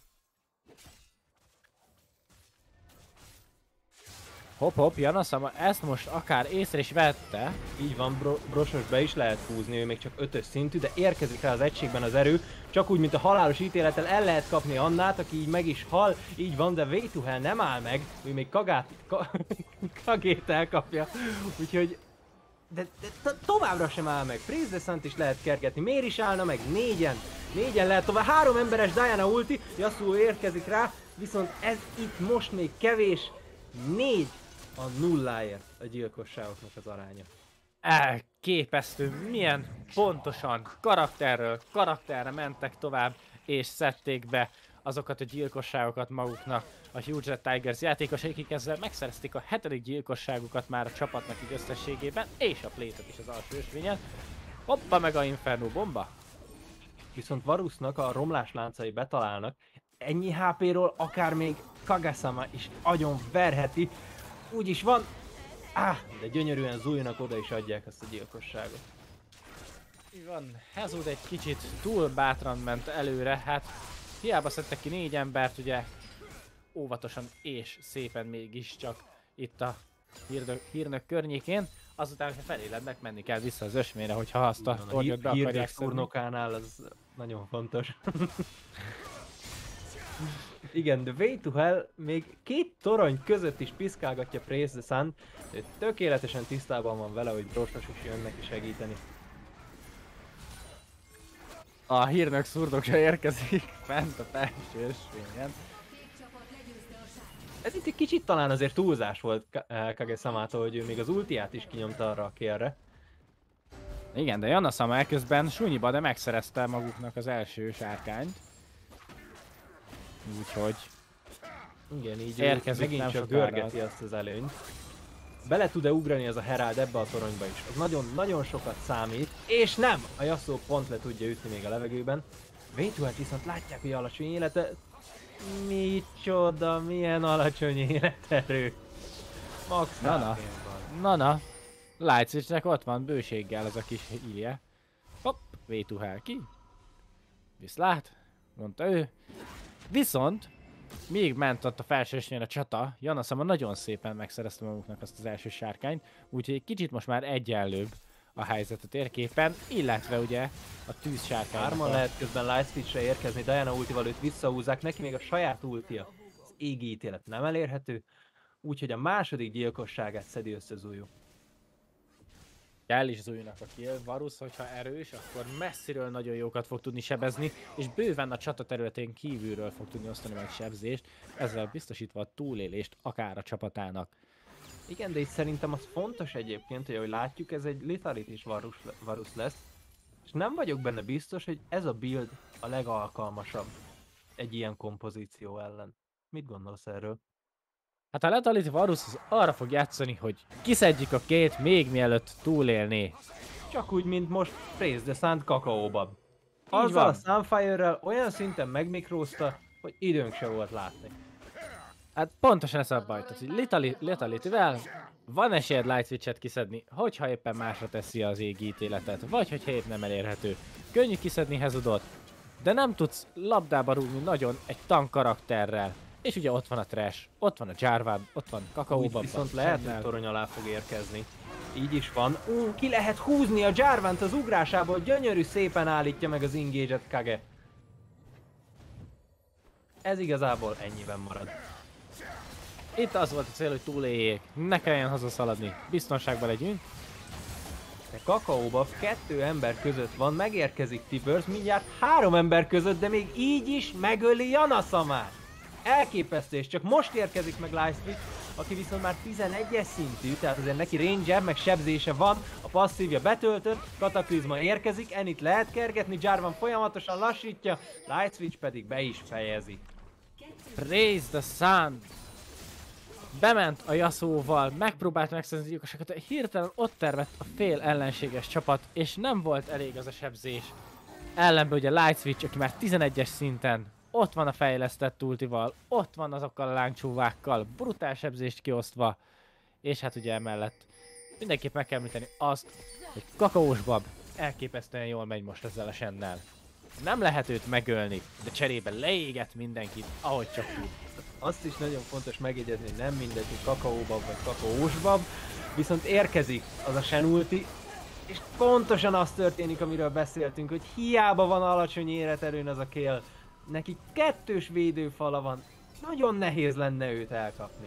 Hopp hopp, Yanasama ezt most akár észre is vette.
Így van, bro Brosos be is lehet húzni, ő még csak ötös szintű, de érkezik rá az egységben az erő, csak úgy, mint a halálos ítélettel el lehet kapni Annát, aki így meg is hal, így van, de Way to Hell nem áll meg, ő még Kagát, ka Kagét elkapja, úgyhogy de, de továbbra sem áll meg, Praise the Sun-t is lehet kergetni, miért is állna meg? Négyen, négyen lehet tovább, három emberes Diana ulti, Yasuo érkezik rá, viszont ez itt most még kevés, négy a nulláért a gyilkosságoknak az aránya.
Elképesztő, milyen pontosan karakterről karakterre mentek tovább, és szedték be azokat a gyilkosságokat maguknak a Huge Red Tigers játékosai, akik ezzel megszerezték a hetedik gyilkosságukat már a csapatnak így összességében, és a plétet is az alsó ösvényen. Hoppa, meg a Inferno bomba!
Viszont Varusnak a romlás láncai betalálnak, ennyi há péról akár még Kagesama is agyon verheti, úgy is van, áh, de gyönyörűen Zújnak oda is adják ezt a gyilkosságot.
Így van, Hezud egy kicsit túl bátran ment előre, hát hiába szedtek ki négy embert, ugye óvatosan és szépen mégiscsak itt a hírnök, hírnök környékén, azután, hogyha felélednek, menni kell vissza az ösvényre, hogyha azt a tornyot be akarják szedni.
Szurnokánál az nagyon fontos. Igen, de Way to Hell még két torony között is piszkálgatja Praise the Sun, ő tökéletesen tisztában van vele, hogy Brosos is jön neki segíteni.
A hírnök szurdokra érkezik fent a felső ösvényen.
Ez itt egy kicsit talán azért túlzás volt Kagesamától, hogy ő még az ultiát is kinyomta arra a kérre.
Igen, de Yanasama elközben súnyiba, de megszerezte maguknak az első sárkányt. Úgyhogy
igen, így
érkezik,
megint csak görgeti azt az előnyt. Bele tud-e ugrani ez a Herald ebbe a toronyba is? Az nagyon, nagyon sokat számít. És nem! A Yasuo pont le tudja ütni még a levegőben. Way to Hell viszont látják, hogy alacsony élete. Micsoda, milyen alacsony életerő. Max
na na, na na. Lightswitchnek ott van bőséggel az a kis ilye. Hopp, Way to Hell ki. Viszlát, mondta ő. Viszont Míg ment ott a felsősnél a csata, Janaszama nagyon szépen megszerezte maguknak azt az első sárkányt, úgyhogy egy kicsit most már egyenlőbb a helyzet a térképen, illetve ugye a tűz sárkány.
Hárman lehet közben Lightswitchre érkezni, Diana ultival őt visszahúzzák, neki még a saját ultia, az égi ítélet nem elérhető, úgyhogy a második gyilkosságát szedi össze Zuyu.
Kell is Zuyunak a kill, Varus, hogyha erős, akkor messziről nagyon jókat fog tudni sebezni, és bőven a csata területén kívülről fog tudni osztani meg sebzést, ezzel biztosítva a túlélést akár a csapatának.
Igen, de itt szerintem az fontos egyébként, hogy ahogy látjuk, ez egy Lethality-s Varus, Varus lesz, és nem vagyok benne biztos, hogy ez a build a legalkalmasabb egy ilyen kompozíció ellen. Mit gondolsz erről?
Hát a Lethality Varus az arra fog játszani, hogy kiszedjük a két még mielőtt túlélné.
Csak úgy, mint most Praise the Sun kakaóbab. Azzal a Sunfire-rel olyan szinten megmikrózta, hogy időnk se volt látni.
Hát pontosan ez a baj, hogy Lethality-vel van esélyed Lightswitch-et kiszedni, hogyha éppen másra teszi az égi ítéletet, vagy hogyha épp nem elérhető. Könnyű kiszedni Hezudot, de nem tudsz labdába rúgni nagyon egy tank karakterrel. És ugye ott van a Thresh, ott van a Jarvan, ott van Kakaóban.
Viszont lehet, hogy torony alá fog érkezni. Így is van. Ú, ki lehet húzni a Jarvant az ugrásából, gyönyörű szépen állítja meg az engage-et Kage. Ez igazából ennyiben marad.
Itt az volt a cél, hogy túléljék, ne kelljen hazaszaladni, biztonságban legyünk.
De Kakaóban kettő ember között van, megérkezik T-Burst, mindjárt három ember között, de még így is megöli Yanasamát. Elképesztő, és csak most érkezik meg Lightswitch, aki viszont már tizenegyes szintű, tehát azért neki range meg sebzése van, a passzívja betöltött, Kataklizma érkezik, Enit lehet kergetni, Jarvan folyamatosan lassítja, Lightswitch pedig be is fejezi.
Praise the Sun! Bement a Yasuóval, megpróbált megszerzni a gyilkosságot, hirtelen ott termett a fél ellenséges csapat, és nem volt elég az a sebzés. Ellenben ugye Lightswitch, aki már tizenegyes szinten, ott van a fejlesztett ultival, ott van azokkal a lángcsúvákkal, brutál sebzést kiosztva, és hát ugye emellett mindenképp meg kell említeni azt, hogy Kakaós Bab elképesztően jól megy most ezzel a Shennel. Nem lehet őt megölni, de cserébe leéget mindenkit, ahogy csak tud.
Azt is nagyon fontos megjegyezni, hogy nem mindegy, hogy Kakaóbab vagy Kakaósbab, viszont érkezik az a Shen ulti, és pontosan az történik, amiről beszéltünk, hogy hiába van alacsony életerőn az a kill, neki kettős védőfala van, nagyon nehéz lenne őt elkapni.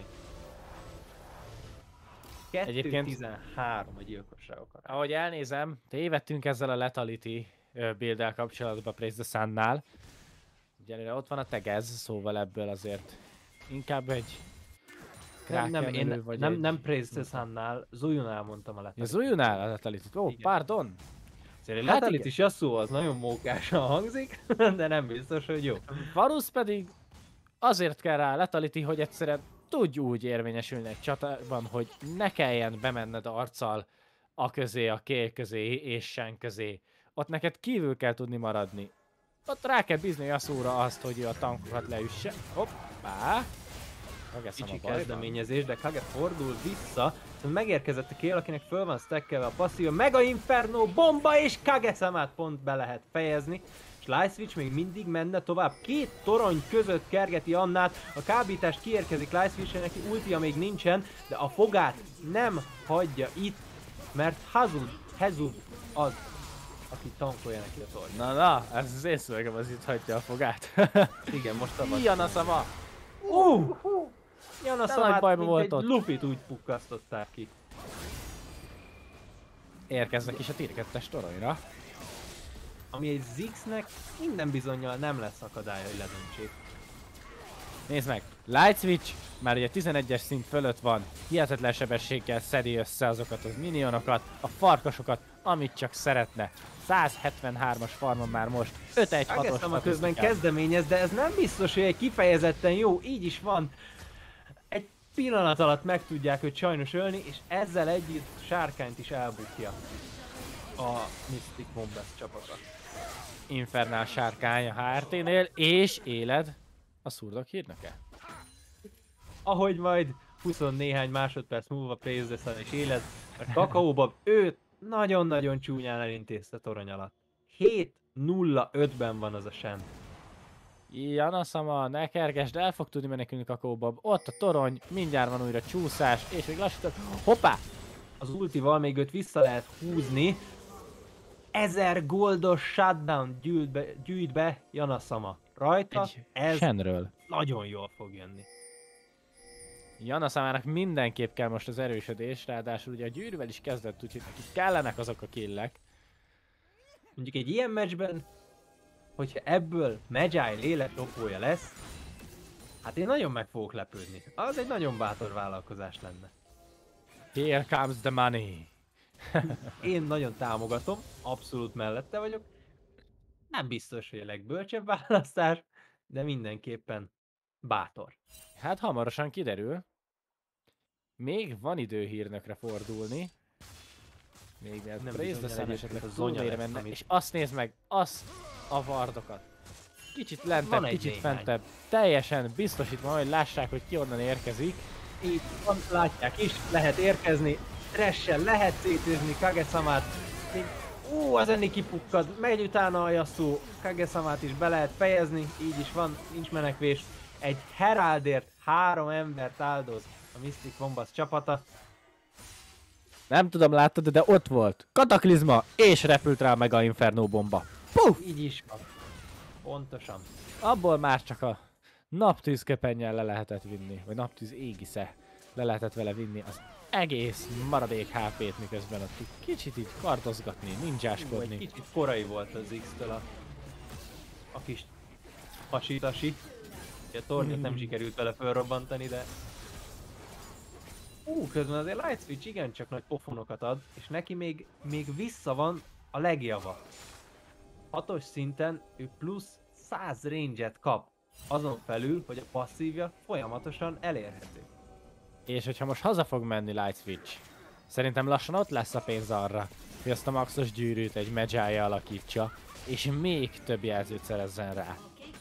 kettő tizenhárom a gyilkosságokat.
Ahogy elnézem, tévedtünk ezzel a Lethality build-el kapcsolatban Praise the Sun-nál. Ugye ott van a tegez, szóval ebből azért inkább egy
Nem, nem, én
vagy
nem,
egy...
nem Praise the Sun-nál, Zuyunál mondtam a Lethality.
Ja, Zuyunál a Lethality-t. Ó, oh, pardon!
Lethality is Yasuo az nagyon mókásan hangzik, de nem biztos, hogy jó.
Varus pedig azért kell rá Lethality, hogy egyszerűen tudj úgy érvényesülni egy csatában, hogy ne kelljen bemenned arccal a közé, a kék közé és Shen közé. Ott neked kívül kell tudni maradni. Ott rá kell bízni Yasuóra azt, hogy ő a tankokat leüsse. Hoppá!
Kicsi kezdeményezés, de Kage fordul vissza, szóval megérkezett a kill, akinek föl van stackelve a passzíva, Mega Inferno, bomba, és Kage-samát pont be lehet fejezni. És Lightswitch még mindig menne tovább, két torony között kergeti Annát, a kábítást kiérkezik Lightswitch, neki ultia még nincsen, de a fogát nem hagyja itt, mert Hazud, Hezud az, aki tankolja neki a tornyot.
Na na, ez az én szövegem, az itt hagyja a fogát.
Igen, most szabad.
Janaszama!
Uh! Yanasamát mint
volt
egy
ott.
lupit úgy pukkasztották ki.
Érkeznek is a tier kettes toronyra.
Ami egy Ziggsnek minden bizonnyal nem lesz akadálya, hogy ledöntsék.
Nézd meg, Lightswitch már ugye tizenegyes szint fölött van, hihetetlen sebességgel szedi össze azokat az minionokat, a farkasokat, amit csak szeretne. száz hetvenhármas farmon már most, öt egy hatos
statisztikát. Közben kezdeményez, de ez nem biztos, hogy egy kifejezetten jó, így is van. Egy pillanat alatt meg tudják őt sajnos ölni, és ezzel együtt Sárkányt is elbukja a Mystic Mombas csapata.
Infernál sárkány a há er té-nél, és éled a szurdok hírnöke.
Ahogy majd húsz néhány másodperc múlva Praise the Sun is éled, mert Kakaóban őt nagyon-nagyon csúnyán elintézte torony alatt. hét nulla ötben van az a Shen.
Janaszama, ne kergesd, el fog tudni menekülni Kakaóbab. Ott a torony, mindjárt van újra csúszás, és még lassított. Hoppá!
Az ultival még őt vissza lehet húzni. Ezer goldos shutdown gyűjt be, gyűjt be Janaszama. Rajta
Egy
ez
senről.
nagyon jól fog jönni.
Janaszamának mindenképp kell most az erősödés, ráadásul ugye a gyűrűvel is kezdett, úgyhogy neki kellenek azok a killek.
Mondjuk egy ilyen meccsben, hogyha ebből Magi léleklopója lesz, hát én nagyon meg fogok lepődni. Az egy nagyon bátor vállalkozás lenne.
Here comes the money.
Én nagyon támogatom, abszolút mellette vagyok. Nem biztos, hogy a legbölcsebb választás, de mindenképpen bátor.
Hát hamarosan kiderül. Még van idő hírnökre fordulni. Még mielőtt
Nem
Praise the
bizonyal
Sun
egyébként
esetleg
a Zonya
túlmére
lesz,
menne,
amit-
és azt nézd meg, azt a vardokat. Kicsit lentebb,
Van egy
kicsit
néhány.
fentebb, teljesen biztosítva, hogy lássák, hogy ki onnan érkezik.
Így van, látják is, lehet érkezni, Trash-sel lehet szétűzni Kage-samát. Ú, az enni kipukkad, megy utána a Yasuo, Kage-samát is be lehet fejezni, így is van, nincs menekvés. Egy Heraldért három embert áldoz a Mystic Bombas csapata.
Nem tudom, láttad, de ott volt. Kataklizma, és repült rá meg a Inferno bomba. Puff!
Így is van. Pontosan.
Abból már csak a naptűz köpennyel le lehetett vinni, vagy naptűz égisze le lehetett vele vinni az egész maradék há pét, miközben ott így kicsit így kardozgatni,
Ú, egy
ninjáskodni.
kicsit korai volt az X-től a, a kis hasitasi. A tornyot nem sikerült vele felrobbantani, de... Ú, közben azért Light Switch igencsak nagy pofonokat ad, és neki még, még vissza van a legjava. Hatos szinten ő plusz száz range-et kap. Azon felül, hogy a passzívja folyamatosan elérhető.
És hogyha most haza fog menni Light Switch, szerintem lassan ott lesz a pénz arra, hogy azt a maxos gyűrűt egy Magi-ja alakítsa, és még több jelzőt szerezzen rá.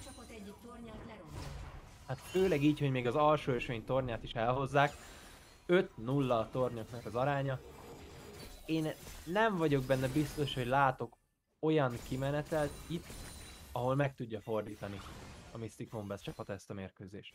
Hát főleg így, hogy még az alsó ösvény tornyát is elhozzák. öt nulla a tornyoknak az aránya. Én nem vagyok benne biztos, hogy látok olyan kimenetelt itt, ahol meg tudja fordítani a Mystic Bombas csapat ezt a mérkőzést.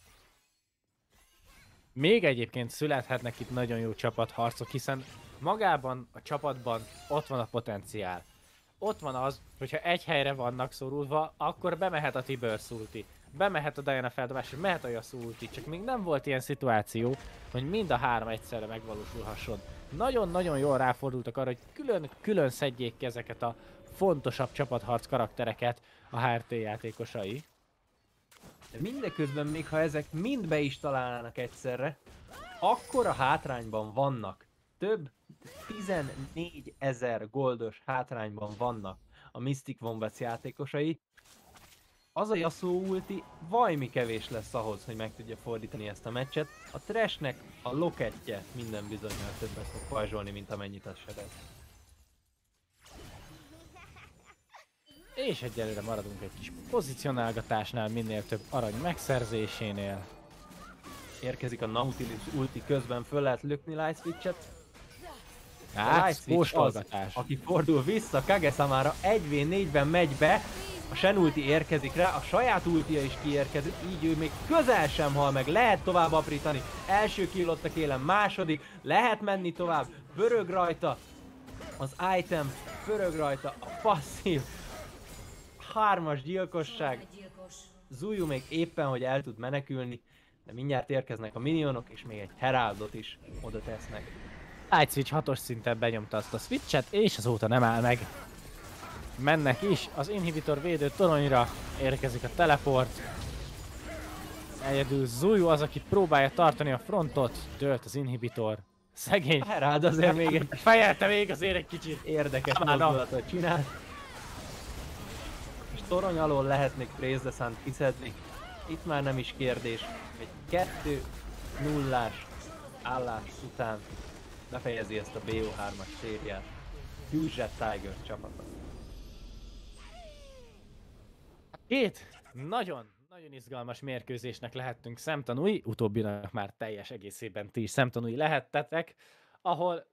Még egyébként születhetnek itt nagyon jó csapatharcok, hiszen magában a csapatban ott van a potenciál. Ott van az, hogyha egy helyre vannak szorulva, akkor bemehet a T-Burst ulti, bemehet a Diana feldobás, mehet a Yasuo ulti, csak még nem volt ilyen szituáció, hogy mind a három egyszerre megvalósulhasson. Nagyon-nagyon jól ráfordultak arra, hogy külön-külön szedjék ki ezeket a fontosabb csapatharc karaktereket a há er té játékosai.
De mindeközben még ha ezek mind be is találnának egyszerre, akkor a hátrányban vannak. Több tizennégyezer goldos hátrányban vannak a Mystic Bombas játékosai. Az a Yasuo ulti vajmi kevés lesz ahhoz, hogy meg tudja fordítani ezt a meccset. A Trashnek a lokettje minden bizonnyal többet fog pajzsolni, mint amennyit az sebez.
És egyelőre maradunk egy kis pozicionálgatásnál, minél több arany megszerzésénél.
Érkezik a Nautilus ulti, közben föl lehet lökni Light Switch-et.
Hát,
Light Switch az,
kóstolgatás.
aki fordul vissza Kage-samára, egy vé négyben megy be, a Shen ulti érkezik rá, a saját ultia is kiérkezik, így ő még közel sem hal meg, lehet tovább aprítani, első kill ott a kélen, második, lehet menni tovább, pörög rajta az item, pörög rajta a passzív, hármas gyilkosság, Zuyu még éppen, hogy el tud menekülni, de mindjárt érkeznek a minionok, és még egy Heraldot is oda tesznek.
Light Switch hatos szinten benyomta azt a switchet, és azóta nem áll meg. Mennek is, az inhibitor védő toronyra érkezik a teleport. Egyedül Zuyu az, aki próbálja tartani a frontot, dőlt az inhibitor. Szegény.
A Herald azért még egy
Fejelte még azért egy kicsit.
érdekes
Come on, no.
mozdulatot csinál. És torony alól lehet még Praise the Sun kiszedni. Itt már nem is kérdés. Egy kettő nullás állás után befejezi ezt a bé o hármas szériát. Huge Tiger csapata.
Két nagyon, nagyon izgalmas mérkőzésnek lehettünk szemtanúi, utóbbinak már teljes egészében ti is szemtanúi lehettetek, ahol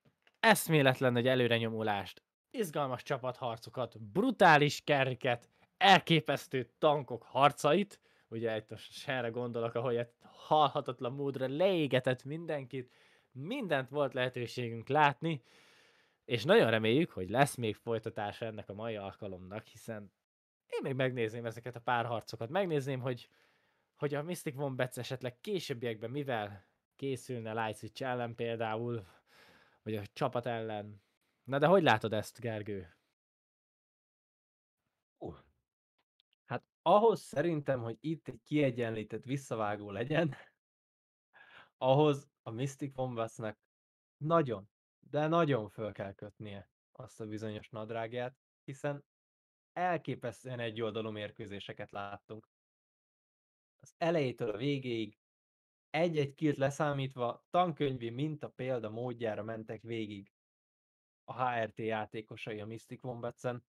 eszméletlen egy előrenyomulást, izgalmas csapatharcokat, brutális kerriket, elképesztő tankok harcait, ugye itt most erre gondolok, ahogy egy halhatatlan módra leégetett mindenkit, mindent volt lehetőségünk látni, és nagyon reméljük, hogy lesz még folytatása ennek a mai alkalomnak, hiszen én még megnézném ezeket a pár harcokat, megnézném, hogy, hogy a Mystic Wombats esetleg későbbiekben mivel készülne Light Switch ellen például, vagy a csapat ellen. Na de hogy látod ezt, Gergő?
Uh. Hát ahhoz szerintem, hogy itt egy kiegyenlített visszavágó legyen, ahhoz a Mystic Wombatsnak nagyon, de nagyon föl kell kötnie azt a bizonyos nadrágját, hiszen elképesztően egyoldalú mérkőzéseket láttunk. Az elejétől a végéig egy-egy killt leszámítva tankönyvi minta példa módjára mentek végig a há er té játékosai a Mystic Wombatsen.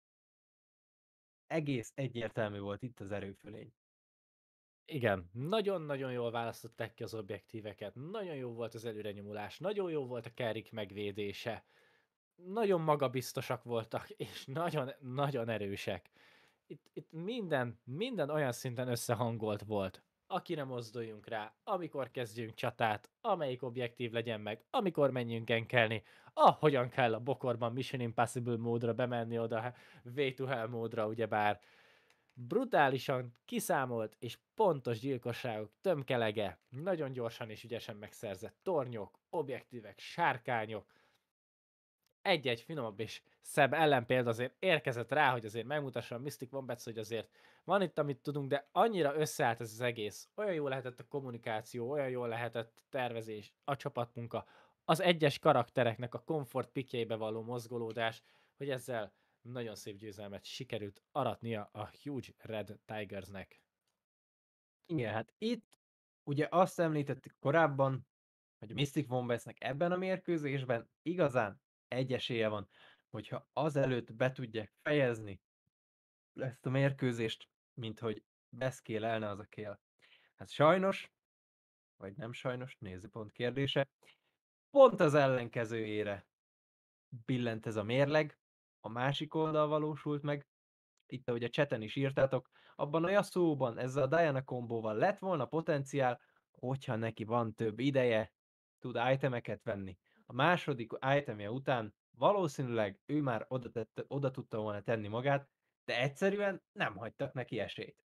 Egész egyértelmű volt itt az erőfölény.
Igen, nagyon-nagyon jól választották ki az objektíveket, nagyon jó volt az előrenyomulás, nagyon jó volt a Carrick megvédése, nagyon magabiztosak voltak, és nagyon-nagyon erősek. Itt, itt minden, minden olyan szinten összehangolt volt. Akire mozduljunk rá, amikor kezdjünk csatát, amelyik objektív legyen meg, amikor menjünk enkelni, ahogyan kell a bokorban Mission Impossible módra bemenni oda, Way to Hell módra, ugyebár brutálisan kiszámolt és pontos gyilkosságok tömkelege, nagyon gyorsan és ügyesen megszerzett tornyok, objektívek, sárkányok, egy-egy finomabb és szebb ellenpélda azért érkezett rá, hogy azért megmutassa a Mystic Wombats, hogy azért van itt, amit tudunk, de annyira összeállt ez az egész. Olyan jól lehetett a kommunikáció, olyan jól lehetett a tervezés, a csapatmunka, az egyes karaktereknek a komfort pikjeibe való mozgolódás, hogy ezzel nagyon szép győzelmet sikerült aratnia a Huge Red Tigersnek.
Igen, hát itt ugye azt említettük korábban, hogy a Mystic Wombatsnek ebben a mérkőzésben igazán egy esélye van, hogyha azelőtt be tudják fejezni ezt a mérkőzést, mint hogy beszkélelne az a kél. Hát sajnos, vagy nem sajnos, nézőpont kérdése, pont az ellenkezőjére billent ez a mérleg, a másik oldal valósult meg, itt ahogy a chaten is írtátok, abban a Yasuóban ezzel a Diana kombóval lett volna potenciál, hogyha neki van több ideje, tud itemeket venni. A második itemje után valószínűleg ő már oda, tette, oda tudta volna tenni magát, de egyszerűen nem hagytak neki esélyt.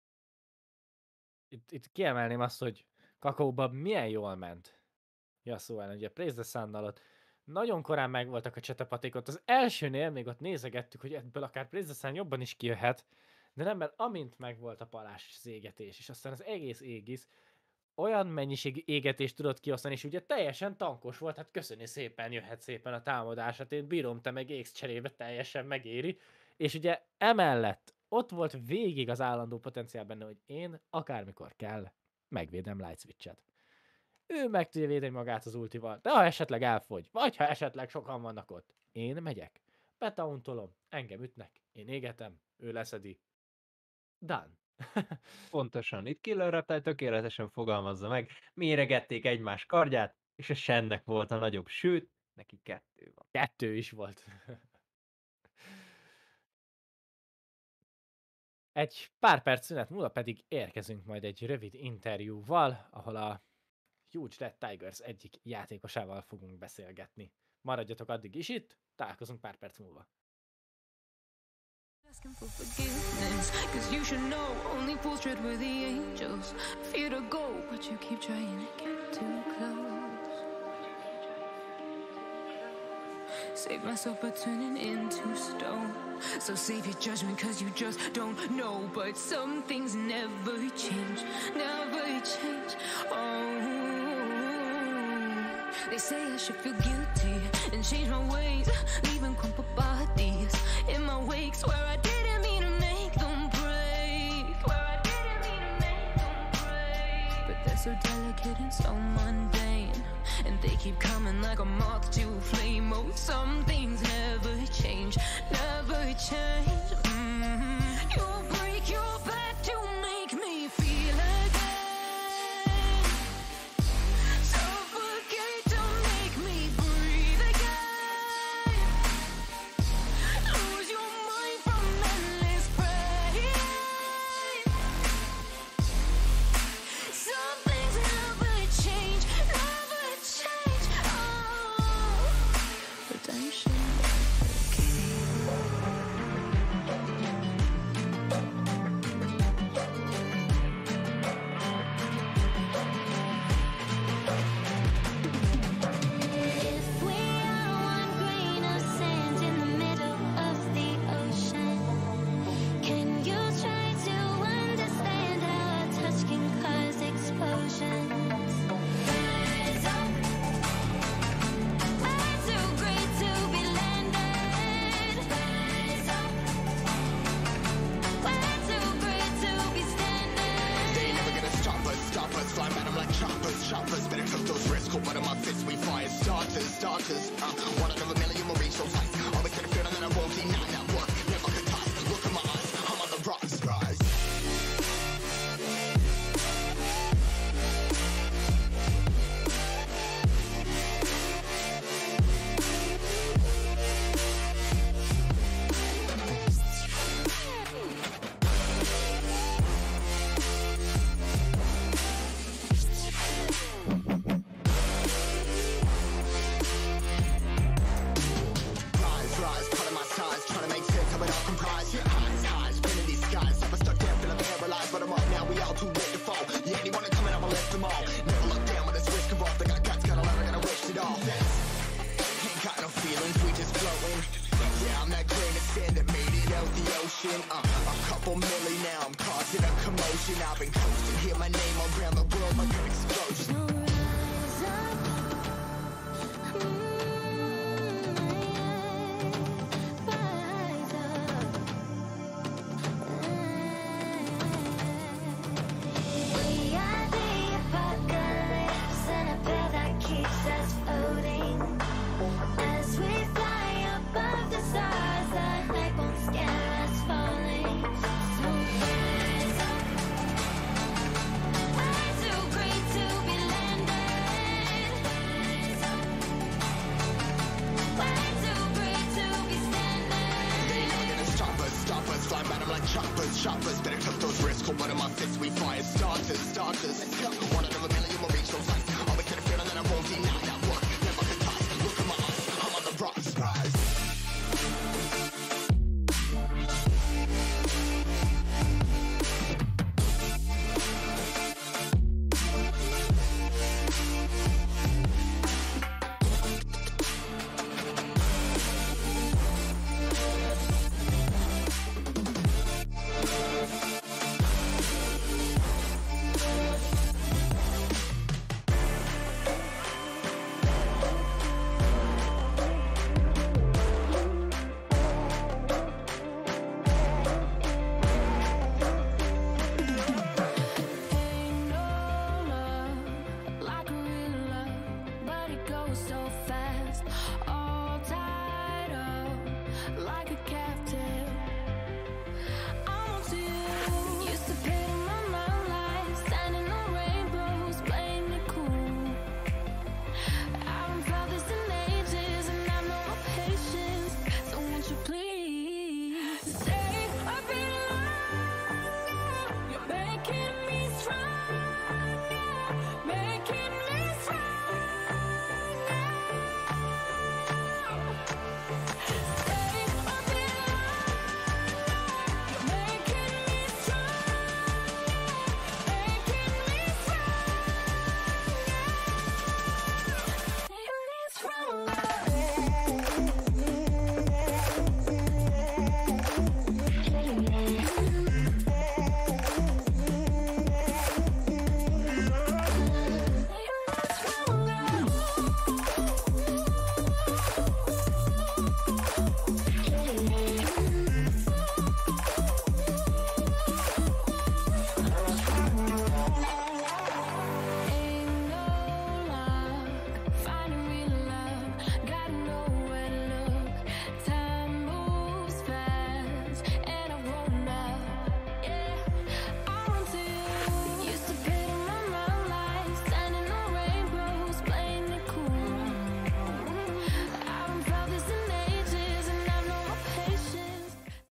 Itt, itt kiemelném azt, hogy Kakaóban milyen jól ment Yasuo ellen, ugye Praise the Sun alatt. Nagyon korán megvoltak a csetepaték, ott az elsőnél még ott nézegettük, hogy ebből akár Praise the Sun jobban is kijöhet, de nem, mert amint megvolt a palás és az égetés, és aztán az egész égisz, olyan mennyiségű égetést tudott kiosztani, és ugye teljesen tankos volt, hát köszöni szépen, jöhet szépen a támadás, hát én bírom, te meg égsz cserébe teljesen megéri, és ugye emellett ott volt végig az állandó potenciál benne, hogy én akármikor kell, megvédem Light Switch-et. Ő meg tudja védeni magát az ultival, de ha esetleg elfogy, vagy ha esetleg sokan vannak ott, én megyek, betauntolom, engem ütnek, én égetem, ő leszedi. Done.
Pontosan, itt Killer Reptile tökéletesen fogalmazza meg, méregették egymás kardját, és a Shennek volt a nagyobb, sőt, neki kettő van.
Kettő is volt. Egy pár perc szünet múlva pedig érkezünk majd egy rövid interjúval, ahol a Huge Red Tigers egyik játékosával fogunk beszélgetni. Maradjatok addig is itt, találkozunk pár perc múlva.
Asking for forgiveness, cause you should know only fools tread where the angels fear to go, but you keep trying to get too close. Save myself by turning into stone. So save your judgment cause you just don't know. But some things never change, never change. Oh, they say I should feel guilty and change my ways, leaving crumpled bodies in my wake. Swear I didn't mean to make them break. Swear I didn't mean to make them break. But they're so delicate and so mundane, and they keep coming like a moth to a flame. Oh, some things never change, never change. Mm-hmm. You'll break your back to make me feel again. Suffocate to make me breathe again. Lose your mind from endless pressure.
motion. Uh, a couple milli now, I'm causing a commotion. I've been coasting, hear my name around the world like an explosion.
So rise up, mm, rise up. We are the apocalypse, and a bell that keeps us floating. As we fly above the stars, the night won't scare us falling. So rise up. We're too great to be landed. Rise up. We're too great to be standing.
They never gonna stop us, stop us. Flying at 'em like choppers, choppers. Better took those risks. Hold one of my fists, we fire starters, starters. Let's go. One out of a million will reach those heights. All the kid feeling that I won't deny that work. Never been tossed. Look at my eyes, I'm on the rocks. Rise.
Ain't no love like a real love, but it goes so fast. All tied up like a captive. I'm on to you. Used to pay to my love life, standing on rainbows, playing it cool. I haven't felt this in ages, and I've no more patience. So won't you please stay a bit longer? You're making me stronger, making me stronger. Stay a bit longer. You're making me stronger, making me stronger, making me Ain't no luck finding real love. Gotta know where to look. Time moves fast, and I've grown up. Yeah, I want to. Used to pay to my love life, standing on rainbows, playing it cool. I haven't felt this in ages, and I've no more patience.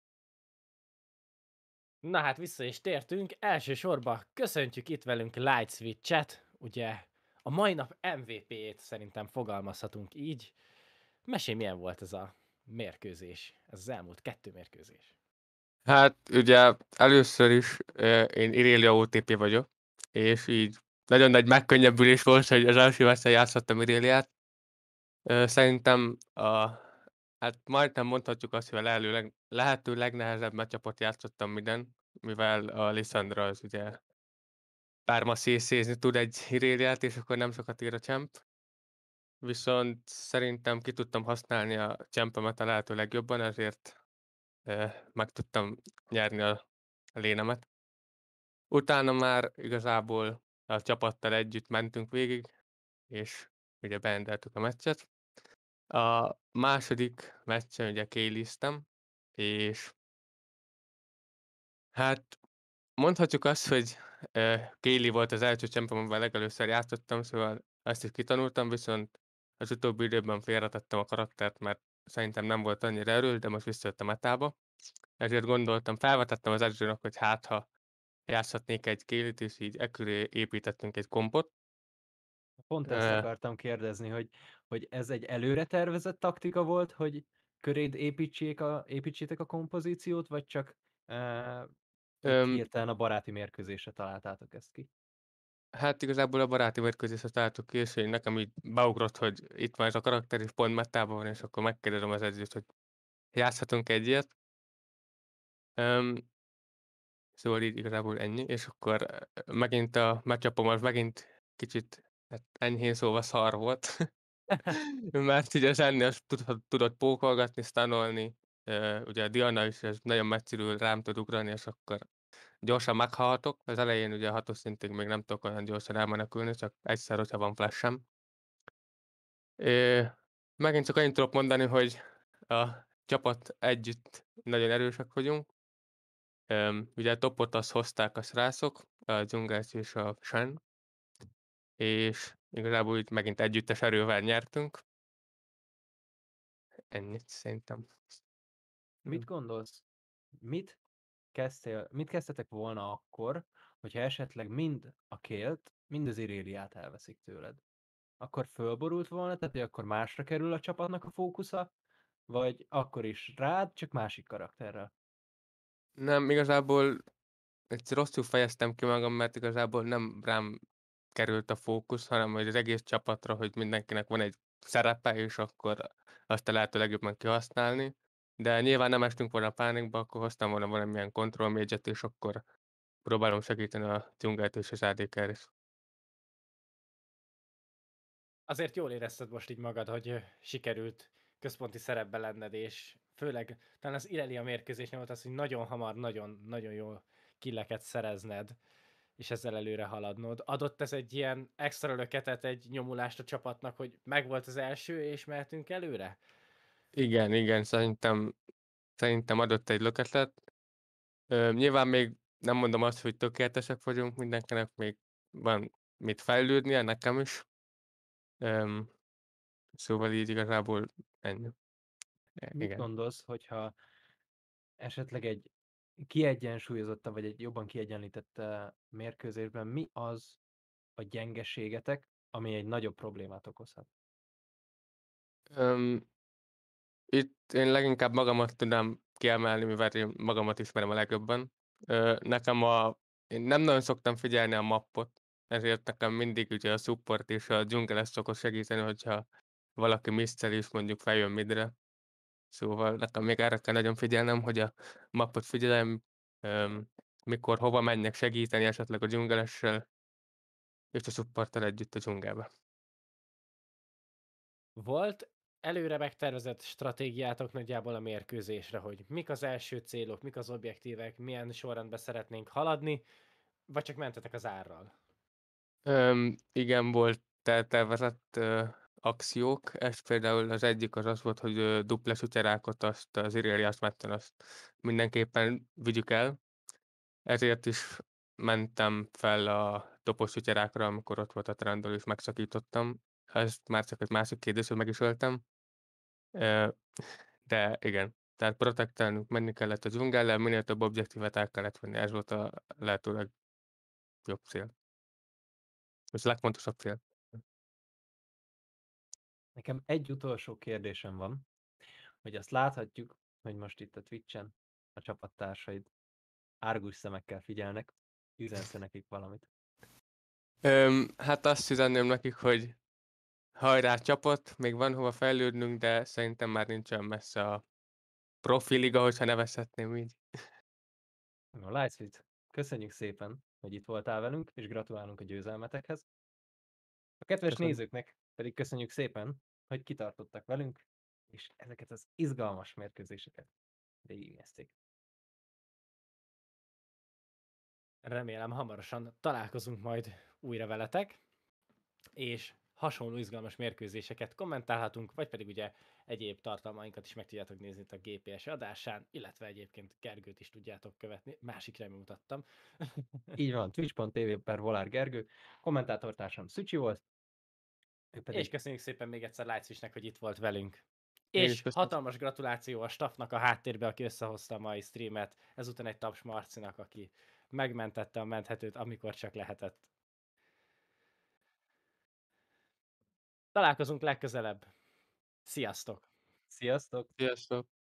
Na hát vissza is tértünk. Elsősorban köszöntjük itt velünk Light Switch-et, ugye a mai nap em vé pé-ét szerintem fogalmazhatunk így. Mesélj, milyen volt ez a mérkőzés, ez az elmúlt kettő mérkőzés.
Hát ugye először is ö, én Irelia o té pé vagyok, és így nagyon nagy megkönnyebbülés volt, hogy az első meccsen játszottam Ireliát. Ö, Szerintem a, hát majdnem mondhatjuk azt, hogy a lehető, leg, lehető legnehezebb meccsapot játszottam minden, mivel a Lissandra az ugye párma szészézni tud egy Ireliát, és akkor nem sokat ír a champ. Viszont szerintem ki tudtam használni a champemet a lehető legjobban, ezért ö, meg tudtam nyerni a, a lénemet. Utána már igazából a csapattal együtt mentünk végig, és ugye beendeltük a meccset. A második meccsen ugye Kayle-iztem, és hát mondhatjuk azt, hogy ö, Kayle volt az első champion, amivel legelőször játszottam, szóval ezt is kitanultam, viszont az utóbbi időben félretettem a karaktert, mert szerintem nem volt annyira erős, de most visszajött a metába. Ezért gondoltam, felvetettem az edzőnek, hogy hát ha játszhatnék egy Kayle-t, és így e köré építettünk egy kompot.
Pont ezt
Ö,
akartam kérdezni, hogy, hogy ez egy előre tervezett taktika volt, hogy köréd építsék a, építsétek a kompozíciót, vagy csak uh,
Öm,
hirtelen a baráti mérkőzésre találtátok ezt ki?
Hát igazából a baráti mérkőzésre találtuk ki, és én nekem így beugrott, hogy itt van ez a karakter, és pont metában van, és akkor megkérdezem az edzőt, hogy játszhatunk egy ilyet. Öm, szóval így igazából ennyi, és akkor ö, megint a match-upom az megint kicsit, hát enyhén szólva szar volt. Mert ugye az ennél tudhat tudott pókolgatni, stunolni, ö, ugye a Diana is ez nagyon messziről rám tud ugrani, és akkor gyorsan meghalhatok. Az elején ugye a hatos szintig még nem tudok olyan gyorsan elmenekülni, csak egyszer, hogyha van flash-em. Ö, megint csak annyit tudok mondani, hogy a csapat együtt nagyon erősek vagyunk. Öm, ugye a topot azt hozták a srácok, a Dzsungász és a Shen, és igazából itt megint együttes erővel nyertünk. Ennyit szerintem.
Mit gondolsz? Mit kezdtél, mit kezdtetek volna akkor, hogyha esetleg mind a Kélt, mind az Iréliát elveszik tőled? Akkor fölborult volna, tehát hogy akkor másra kerül a csapatnak a fókusza, vagy akkor is rád, csak másik karakterrel?
Nem, igazából egyszer rosszul fejeztem ki magam, mert igazából nem rám került a fókusz, hanem hogy az egész csapatra, hogy mindenkinek van egy szerepe, és akkor azt a lehető legjobban kihasználni. De nyilván nem estünk volna pánikba, akkor hoztam volna valamilyen control mage-et, és akkor próbálom segíteni a dzsungelt és az á dé carry-t.
Azért jól érezted most így magad, hogy ö, sikerült központi szerepben lenned, és főleg talán az Irelia mérkőzésnél volt az, hogy nagyon hamar, nagyon-nagyon jól killeket szerezned, és ezzel előre haladnod. Adott ez egy ilyen extra löketet, egy nyomulást a csapatnak, hogy megvolt az első, és mehetünk előre?
Igen, igen, szerintem, szerintem adott egy löketet. Ö, nyilván még nem mondom azt, hogy tökéletesek vagyunk, mindenkinek még van mit fejlődnie, nekem is. Öm, szóval így igazából ennyi. E-
Mit
Igen.
gondolsz, hogyha esetleg egy kiegyensúlyozottabb, vagy egy jobban kiegyenlített eh, mérkőzésben mi az a gyengeségetek, ami egy nagyobb problémát okozhat?
Öm, itt én leginkább magamat tudnám kiemelni, mivel én magamat ismerem a legjobban. Ö, nekem a, én nem nagyon szoktam figyelni a mappot, ezért nekem mindig ugye a support és a dzsungel szokott segíteni, hogyha valaki misszel és mondjuk feljön midre. Szóval nekem még erre kell nagyon figyelnem, hogy a mappot figyelem, öm, mikor hova menjek segíteni esetleg a dzsungelessel, és a supporttal együtt a dzsungelbe.
Volt előre megtervezett stratégiátok nagyjából a mérkőzésre, hogy mik az első célok, mik az objektívek, milyen sorrendben szeretnénk haladni, vagy csak mentetek az árral?
Öm, igen, volt te tervezett ö, akciók. Ez például az egyik az az volt, hogy ö, dupla sutyerákot, azt az Irelia Smetten, azt mindenképpen vigyük el. Ezért is mentem fel a topos sutyerákra, amikor ott volt a trendol, és megszakítottam. Ezt már csak egy másik kérdés, hogy meg is öltem. Ö, de igen, tehát protektálnunk menni kellett a dzsungellel, minél több objektívet el kellett venni. Ez volt a lehető legjobb cél. És a legfontosabb cél.
Nekem egy utolsó kérdésem van, hogy azt láthatjuk, hogy most itt a Twitch-en a csapattársaid árgus szemekkel figyelnek, üzensz nekik valamit.
Öm, hát azt üzenném nekik, hogy hajrá csapat, még van hova fejlődnünk, de szerintem már nincs olyan messze a profi liga, hogyha nevezhetném így.
No, Lightsfit, köszönjük szépen, hogy itt voltál velünk, és gratulálunk a győzelmetekhez. A kedves
Köszönöm.
nézőknek pedig köszönjük szépen, hogy kitartottak velünk, és ezeket az izgalmas mérkőzéseket végignézték.
Remélem hamarosan találkozunk majd újra veletek, és hasonló izgalmas mérkőzéseket kommentálhatunk, vagy pedig ugye egyéb tartalmainkat is meg tudjátok nézni itt a gé pé es adásán, illetve egyébként Gergőt is tudjátok követni. Másikra mutattam.
Így van, twitch pont tv per Volár Gergő, kommentátortársam Szücsi volt, ő pedig
És köszönjük szépen még egyszer Lightswitchnek, hogy itt volt velünk.
Én is
És
köszönöm.
hatalmas gratuláció a staffnak a háttérbe, aki összehozta a mai streamet. Ezután egy taps Marcinak, aki megmentette a menthetőt, amikor csak lehetett. Találkozunk legközelebb. Sziasztok!
sziasztok!
Sziasztok!